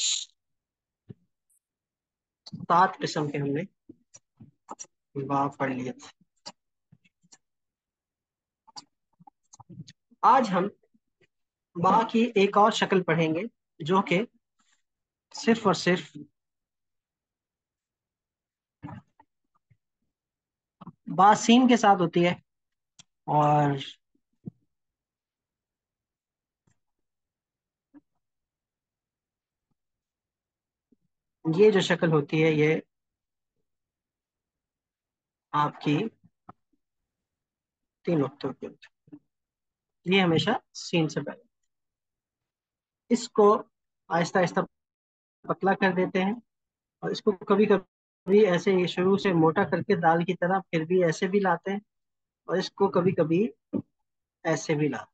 सात किस्म के हमने बाप पढ़ लिए थे। आज हम बा की एक और शक्ल पढ़ेंगे, जो कि सिर्फ और सिर्फ बासीन के साथ होती है। और ये जो शक्ल होती है, ये आपकी तीन नुक्तों की होती है। ये हमेशा सीन से पहले, इसको आहिस्ता आहिस्ता पतला कर देते हैं, और इसको कभी कभी ऐसे ही शुरू से मोटा करके दाल की तरह फिर भी ऐसे भी लाते हैं, और इसको कभी कभी ऐसे भी लाते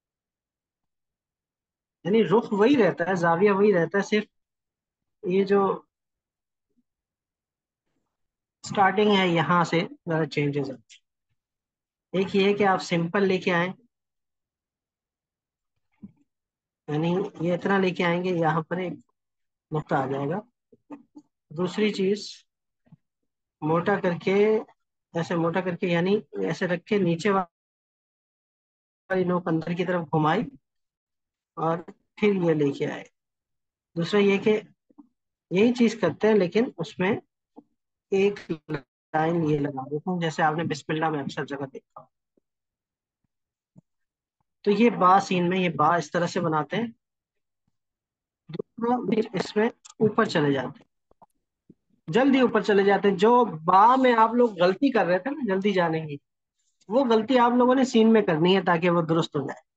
हैं। यानी रुख वही रहता है, जाविया वही रहता है, सिर्फ ये जो स्टार्टिंग है यहाँ से जरा चेंजेस है। एक ये है कि आप सिंपल लेके आए, यानी ये इतना लेके आएंगे, यहाँ पर एक नुक्ता आ जाएगा। दूसरी चीज, मोटा करके, ऐसे मोटा करके, यानी ऐसे रख के नीचे वाली नोक अंदर की तरफ घुमाई, और फिर ये लेके आए। दूसरा ये कि यही चीज करते हैं, लेकिन उसमें एक लाइन ये लगा देते हैं, जैसे आपने बिस्मिल्लाह में अक्सर जगह देखा हो। तो ये बा सीन में ये बा इस तरह से बनाते हैं। दूसरा फिर इसमें ऊपर चले जाते हैं, जल्दी ऊपर चले जाते हैं। जो बा में आप लोग गलती कर रहे थे ना जल्दी जाने की, वो गलती आप लोगों ने सीन में करनी है ताकि वो दुरुस्त हो जाए।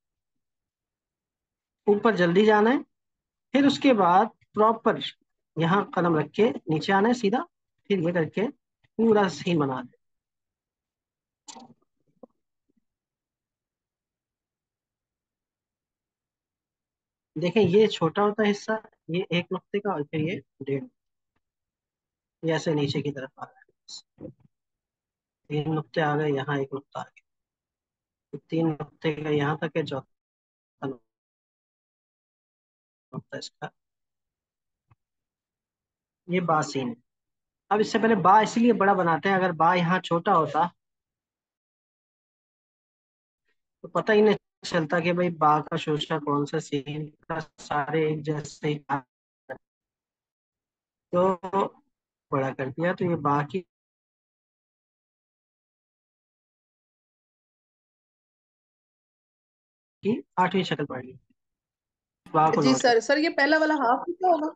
ऊपर जल्दी जाना है, फिर उसके बाद प्रॉपर यहाँ कलम रख के नीचे आना है सीधा, फिर ये करके पूरा सीन बना दे। देखें, ये छोटा होता है हिस्सा, ये एक नुक्ते का, और फिर ये डेढ़, ये ऐसे नीचे की तरफ आ रहा है। तीन नुक्ते आ गए, यहाँ एक नुक्ता आ गया, तो तीन नुक्ते का यहाँ तक है, चौथा नुक्ता इसका। ये बा सीन है। अब इससे पहले बा इसलिए बड़ा बनाते हैं, अगर बा यहाँ छोटा होता तो पता ही नहीं चलता कि भाई बा का शोशा कौन सा, सीन का सारे एक जैसे ही। तो बड़ा कर दिया, तो ये बा की की आठवीं शक्ल पड़ गई। बा को जी नोट कर। सर। सर ये पहला वाला हाफ कितना होगा?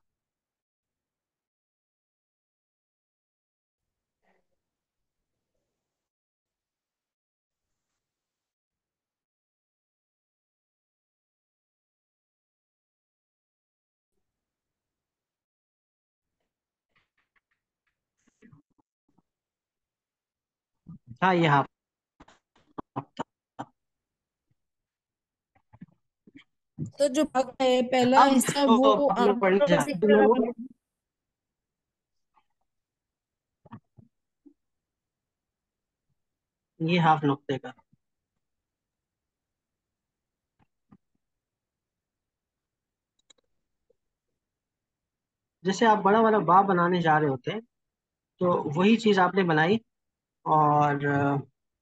हाँ, ये हाफ। तो जो भाग है पहला अब हिस्सा तो वो हम लोग पढ़ आमतौर से जाते हैं वो। ये हाफ नुक्ते का, जैसे आप बड़ा वाला बा बनाने जा रहे होते हैं, तो वही चीज आपने बनाई, और अ,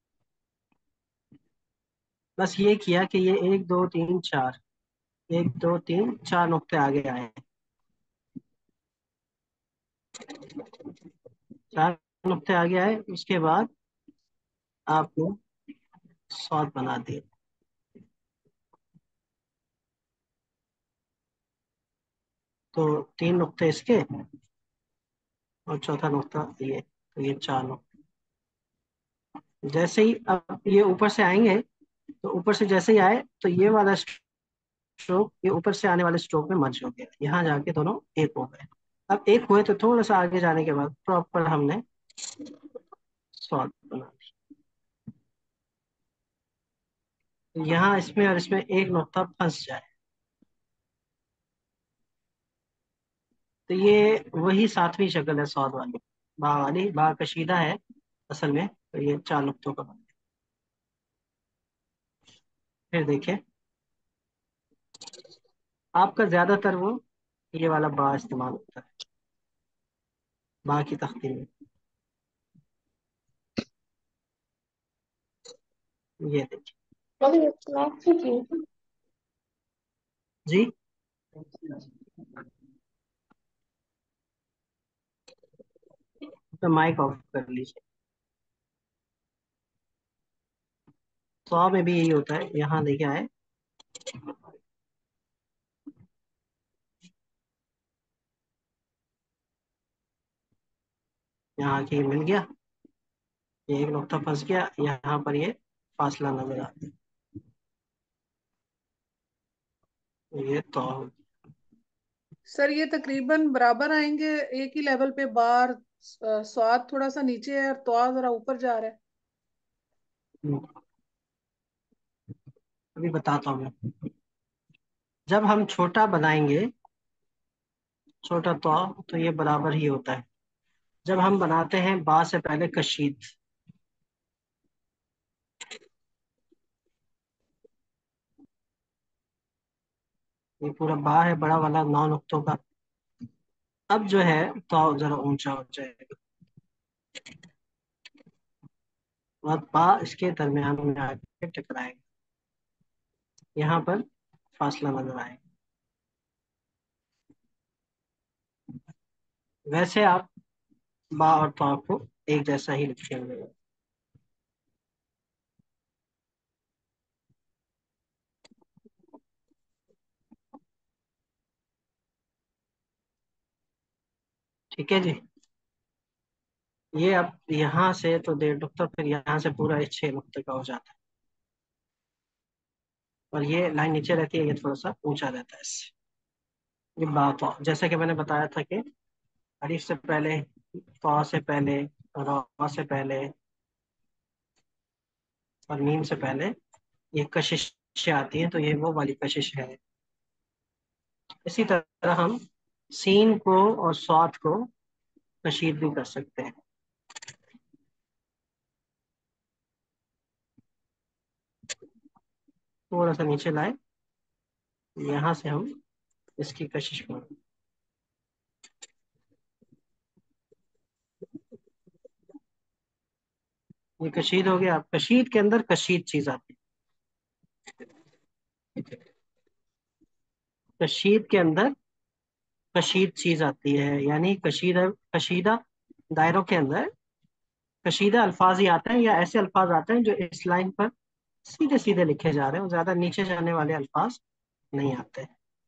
बस ये किया कि ये एक दो तीन चार, एक दो तीन चार नुक्ते आगे आए हैं। चार नुक्ते आगे आए, उसके बाद आपने सॉल्व बना दिए। तो तीन नुक्ते इसके, और चौथा नुक्ता ये, तो ये चार नुक्ते। जैसे ही अब ये ऊपर से आएंगे, तो ऊपर से जैसे ही आए, तो ये वाला स्ट्रोक ये ऊपर से आने वाले स्ट्रोक में मर्ज हो गया, यहाँ जाके दोनों एक हो गए। अब एक हुए तो थोड़ा सा आगे जाने के बाद प्रॉपर हमने सॉल्व बना दिया। यहाँ इसमें और इसमें एक नुक्ता फंस जाए, तो ये वही सातवीं शक्ल है सॉल्व वाली, बा वाली, बा कशीदा है असल में, तो ये चार नुक्तों का बना। फिर देखिए, आपका ज्यादातर वो ये वाला बा इस्तेमाल होता है बा की तख्ती में। ये देखिए जी, तो माइक ऑफ कर लीजिए। सौ में भी यही होता है, यहाँ देखिए आए, यहाँ की मिल गया, ये एक नुक्ता फंस गया, यहाँ पर ये फासला नजर आता है, ये तो। सर ये तकरीबन बराबर आएंगे, एक ही लेवल पे बार। अ, स्वाद थोड़ा सा नीचे है और तो जरा ऊपर जा रहा है। अभी बताता हूँ मैं। जब हम छोटा बनाएंगे, छोटा तो तो ये बराबर ही होता है। जब हम बनाते हैं बा से पहले कशीद, ये पूरा बा है बड़ा वाला नौ नुक्तों का, अब जो है तो जरा ऊंचा हो जाएगा, और बा इसके दरमियान में आके टकराएगा, यहाँ पर फासला नजर आएगा। वैसे आप बा और तो को एक जैसा ही लिखेंगे। ठीक है जी। ये अब यहाँ से तो डेढ़ नुक्ता, फिर यहाँ से पूरा ये छह नुक्ते का हो जाता है, और ये लाइन नीचे रहती है, ये थोड़ा सा ऊंचा रहता है इससे। ये बात हो, जैसे कि मैंने बताया था कि अलिफ से पहले, तो से पहले, रा से पहले, और मीम से पहले ये कशिश आती है, तो ये वो वाली कशिश है। इसी तरह हम सीन को और स्वाद को कशीद भी कर सकते हैं। थोड़ा सा नीचे लाए, यहाँ से हम इसकी कशिश करें, ये कशीद हो गया। कशीद के अंदर कशीद चीज आती है, कशीद के अंदर कशीद चीज आती है, यानी कशीदा, कशीदा दायरों के अंदर कशीदा अल्फाज ही आते हैं, या ऐसे अल्फाज आते हैं जो इस लाइन पर सीधे सीधे लिखे जा रहे हैं, ज्यादा नीचे जाने वाले अल्फाज नहीं आते।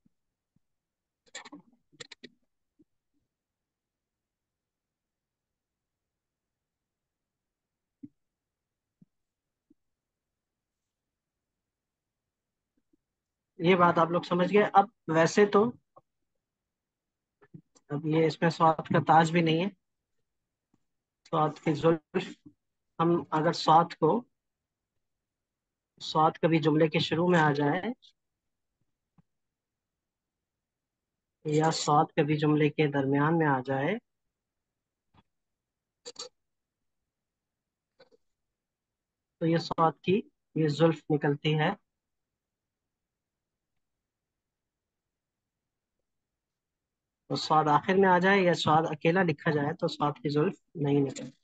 ये बात आप लोग समझ गए। अब वैसे तो अब ये इसमें स्वाद का ताज भी नहीं है, स्वाद की जुल्फ, हम अगर स्वाद को, स्वाद कभी जुमले के शुरू में आ जाए, या स्वाद कभी जुमले के दरमियान में आ जाए तो ये स्वाद की ये जुल्फ निकलती है। तो स्वाद आखिर में आ जाए या स्वाद अकेला लिखा जाए तो स्वाद की जुल्फ नहीं निकलती।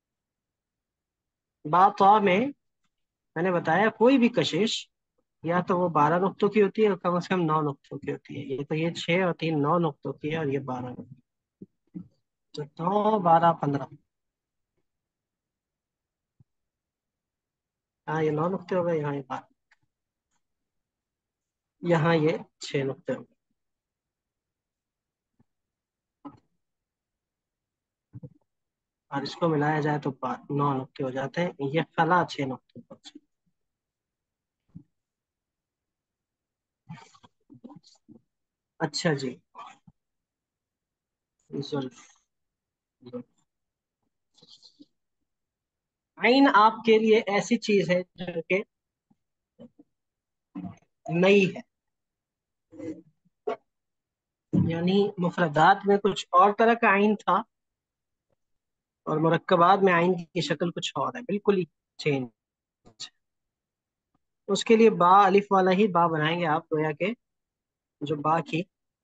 बात में मैंने बताया कोई भी कशिश या तो वो बारह नुक्तों की होती है और कम से कम नौ नुक्तों की होती है। ये तो ये छह और तीन नौ नुक्तों की है और ये बारह नुक्तों। तो नौ बारह पंद्रह। हाँ ये नौ नुक्ते हो गए, यहाँ ये बारह, यहाँ ये छह नुक्ते हो गए। और इसको मिलाया जाए तो बा- नौ नुक्ते हो जाते हैं। ये फला छह नुक्ते पर। अच्छा जी। जुल्फ। आइन आपके लिए ऐसी चीज है जो कि नई है, यानी मुफरदात में कुछ और तरह का आइन था और मुरक्कबात में आइन की शक्ल कुछ और है, बिल्कुल ही चेंज। उसके लिए बा अलिफ वाला ही बा बनाएंगे आप, गोया के जो बा की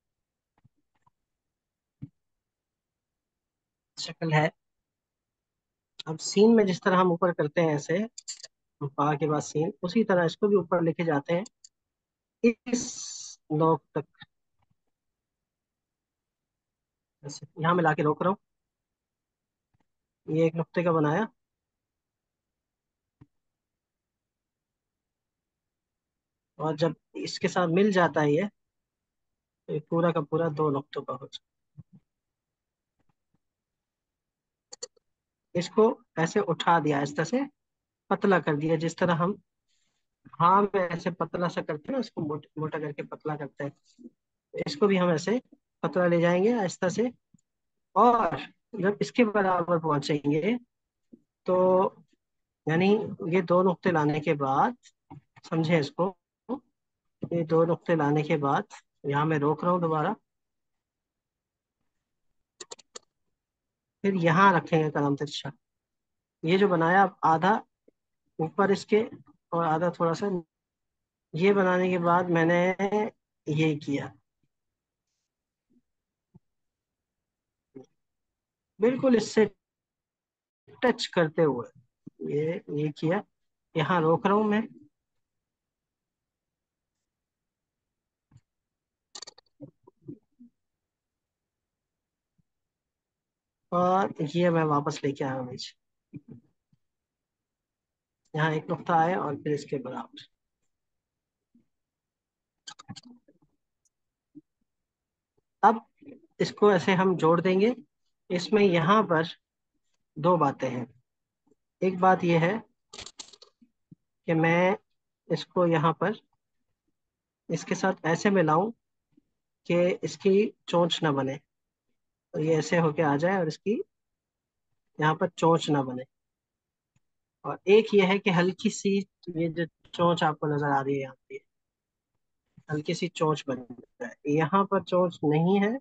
शक्ल है। अब सीन में जिस तरह हम ऊपर करते हैं ऐसे, बा के बाद सीन, उसी तरह इसको भी ऊपर लेके जाते हैं इस नोक तक। ऐसे यहाँ मैं लाके रोक रहा हूँ। ये एक नुक्ते का बनाया और जब इसके साथ मिल जाता है ये, तो ये पूरा का पूरा दो नुक्तों का हो जाता है। इसको ऐसे उठा दिया, इस तरह से पतला कर दिया, जिस तरह हम हाँ में ऐसे पतला सा करते हैं ना, उसको मोट, मोटा करके पतला करते हैं। इसको भी हम ऐसे पतला ले जाएंगे आहिस्ता से। और जब इसके बराबर पहुंचेंगे तो यानी ये दो नुक्ते लाने के बाद, समझे इसको, ये दो नुक्ते लाने के बाद यहाँ मैं रोक रहा हूँ दोबारा। फिर यहाँ रखेंगे कलम तिरछा। ये जो बनाया अब आधा ऊपर इसके और आधा थोड़ा सा, ये बनाने के बाद मैंने ये किया, बिल्कुल इससे टच करते हुए ये ये किया। यहाँ रोक रहा हूँ मैं। और ये मैं वापस लेके आया हूँ नीचे। यहाँ एक नुक्ता आया और फिर इसके बराबर। अब इसको ऐसे हम जोड़ देंगे। इसमें यहाँ पर दो बातें हैं। एक बात यह है कि मैं इसको यहाँ पर इसके साथ ऐसे मिलाऊं कि इसकी चोंच ना बने, तो ये ऐसे होके आ जाए और इसकी यहाँ पर चोंच ना बने। और एक ये है कि हल्की सी ये जो चोंच आपको नजर आ रही है यहाँ पे, हल्की सी चोंच बन जाए। यहाँ पर चोंच नहीं है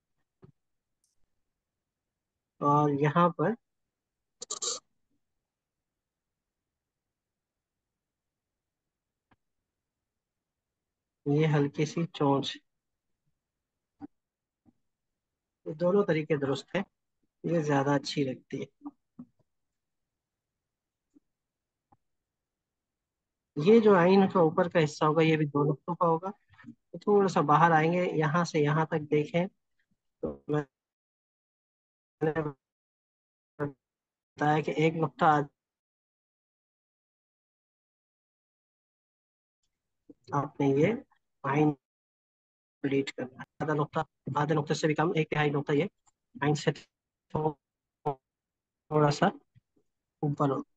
और यहाँ पर ये हल्की सी चोंच। ये दोनों तरीके दुरुस्त है, ये ज्यादा अच्छी लगती है। ये जो आइन का ऊपर का हिस्सा होगा ये भी दो नुक्तों का होगा। तो थोड़ा सा बाहर आएंगे, यहाँ से यहाँ तक देखें तो मैंने बताया कि एक नुक्ता आपने ये आइन डिलीट करना है। आधा नुक्ता, आधे नुक्ते से भी कम, एक तिहाई नुक्ता ये आइन से थोड़ा सा ऊपर हो।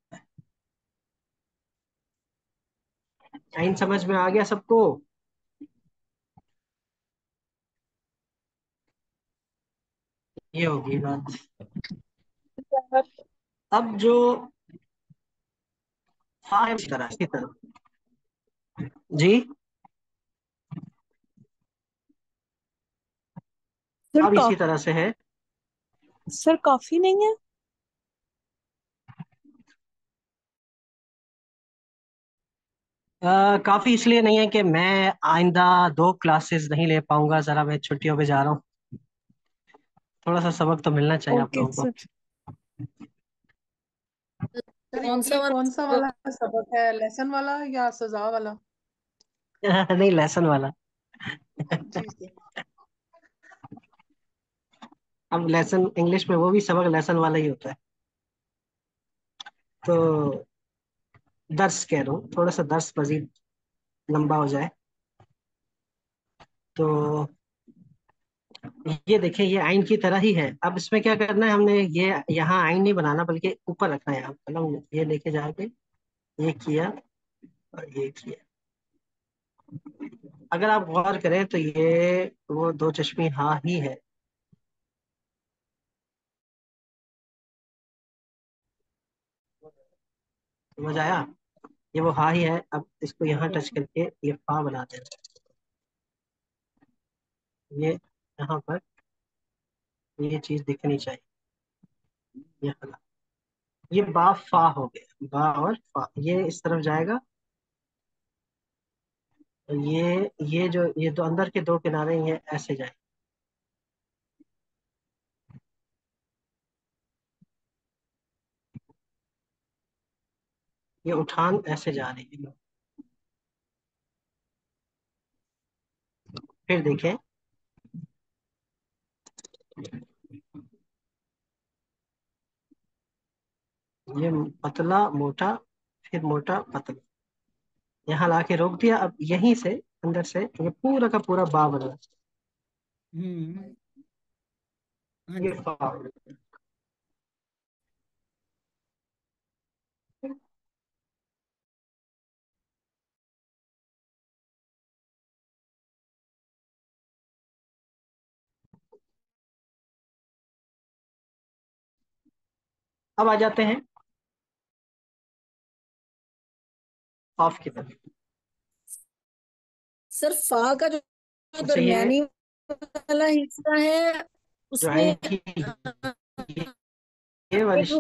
आइन समझ में आ गया सबको? ये होगी बात। अब जो फा है इस तरह, इसी तरह। जी सर अब का इसी तरह से है। सर काफी नहीं है? आ, काफी इसलिए नहीं है कि मैं आइंदा दो क्लासेस नहीं ले पाऊंगा, जरा मैं छुट्टियों पे जा रहा हूँ। थोड़ा सा सबक तो मिलना चाहिए आप ओके लोगों सर। सर कौन सा ये वाला कौन सा सबक? वाला सबक है, लेसन वाला या सजा वाला? को। नहीं, लेसन वाला। जी जी। अब लेसन इंग्लिश में वो भी सबक लेसन वाला ही होता है। तो दर्स कह रहा हूँ, थोड़ा सा दर्स मजीद लंबा हो जाए। तो ये देखिए, ये आइन की तरह ही है। अब इसमें क्या करना है हमने, ये यहाँ आइन नहीं बनाना बल्कि ऊपर रखना है। आप कलम ये लेके जाके ये किया और ये किया। अगर आप गौर करें तो ये वो दो चश्मी हाँ ही है। समझ आया? ये वो हाँ ही है। अब इसको यहाँ टच करके ये फा बना देना। ये यहाँ पर ये चीज दिखनी चाहिए। ये फला, ये बा फा हो गया। बा और फा ये इस तरफ जाएगा। और ये ये जो ये दो अंदर के दो किनारे ये ऐसे जाए। ये उठान ऐसे जा रही है। फिर देखें, ये पतला मोटा, फिर मोटा पतला, यहाँ लाके रोक दिया। अब यहीं से अंदर से ये पूरा का पूरा बा बना। हम्म। हाँ ये जी। फा। अब आ जाते हैं ऑफ की तरफ। सर फा का जो जो अच्छा, ये दरमियानी वाला हिस्सा है जो उसमें आइन की अ, ये वाली जो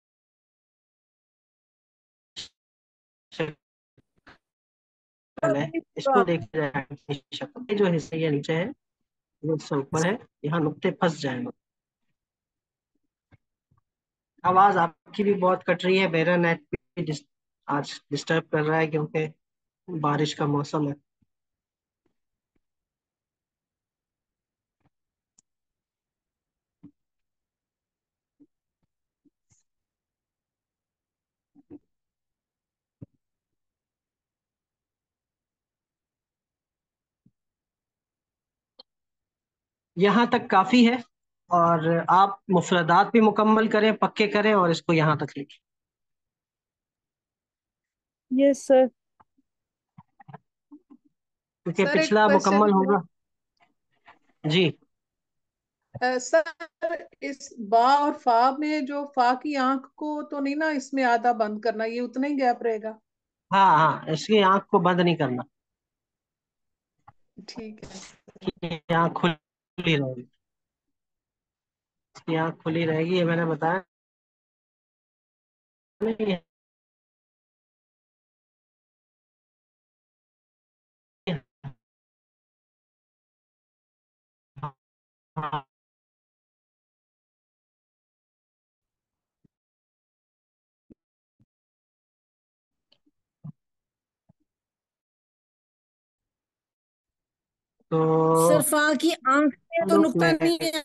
शक्ल है, इसको देखा जाए आइन की शक्ल, ये जो हिस्सा ये नीचे है, ये उससे ऊपर है, यहाँ नुक्ते फंस जाएंगे। आवाज आपकी भी बहुत कट रही है, मेरा नेट भी डिस, आज डिस्टर्ब कर रहा है क्योंकि बारिश का मौसम है। यहाँ तक काफी है। और आप मुफरदात भी मुकम्मल करें, पक्के करें और इसको यहाँ तक लिखें। Yes sir. क्योंकि सर एक पिछला क्वेश्चन मुकम्मल है। होगा। जी। अ, सर इस बा और फा में जो फा की आंख को तो नहीं ना इसमें आधा बंद करना, ये उतना ही गैप रहेगा? हाँ हाँ, इसकी आंख को बंद नहीं करना। ठीक है। इसकी आंख खुली रहेगी। इसकी आंख खुली रहेगी, ये मैंने बताया नहीं? हाँ। तो सर फा की आंख में तो ताल्लुक नुक्ता में नहीं है।